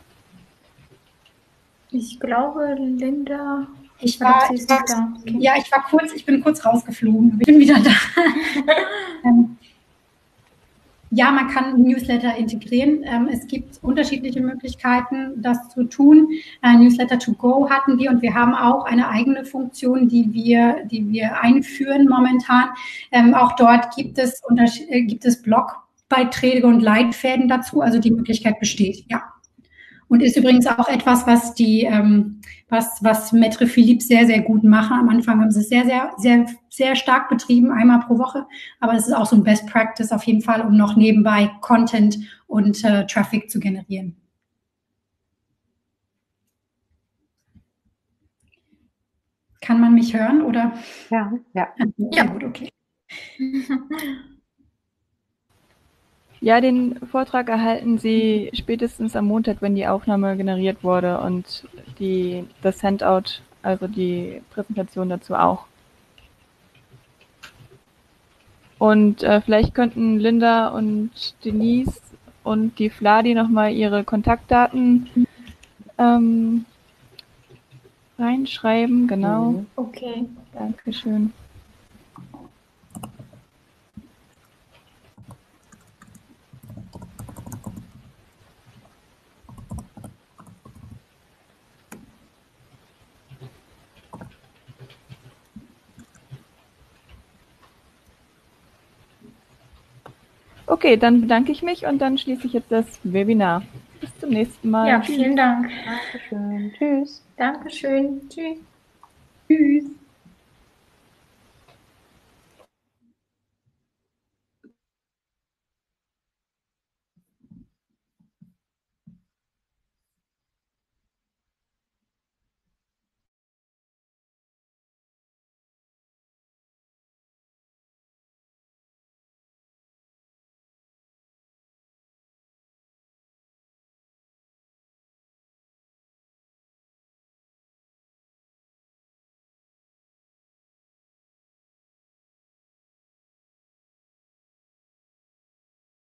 Ich glaube, Linda. Ich war, ich war da. Okay. Ja, ich war kurz, ich bin kurz rausgeflogen. Ich bin wieder da. ähm, ja, man kann Newsletter integrieren. Ähm, es gibt unterschiedliche Möglichkeiten, das zu tun. Äh, Newsletter to go hatten wir und wir haben auch eine eigene Funktion, die wir, die wir einführen momentan. Ähm, auch dort gibt es, äh, gibt es Blogbeiträge und Leitfäden dazu. Also die Möglichkeit besteht, ja. Und ist übrigens auch etwas, was die, ähm, was, was Maître Philippe sehr, sehr gut machen. Am Anfang haben sie es sehr, sehr, sehr, sehr stark betrieben, einmal pro Woche. Aber es ist auch so ein Best Practice auf jeden Fall, um noch nebenbei Content und äh, Traffic zu generieren. Kann man mich hören, oder? Ja, ja. Ja, gut, okay. Ja, den Vortrag erhalten Sie spätestens am Montag, wenn die Aufnahme generiert wurde und die, das Handout, also die Präsentation dazu auch. Und äh, vielleicht könnten Linda und Denise und die Fladi nochmal ihre Kontaktdaten ähm, reinschreiben, genau. Okay. Dankeschön. Okay, dann bedanke ich mich und dann schließe ich jetzt das Webinar. Bis zum nächsten Mal. Ja, vielen Dank. Dankeschön. Tschüss. Dankeschön. Tschüss. Tschüss.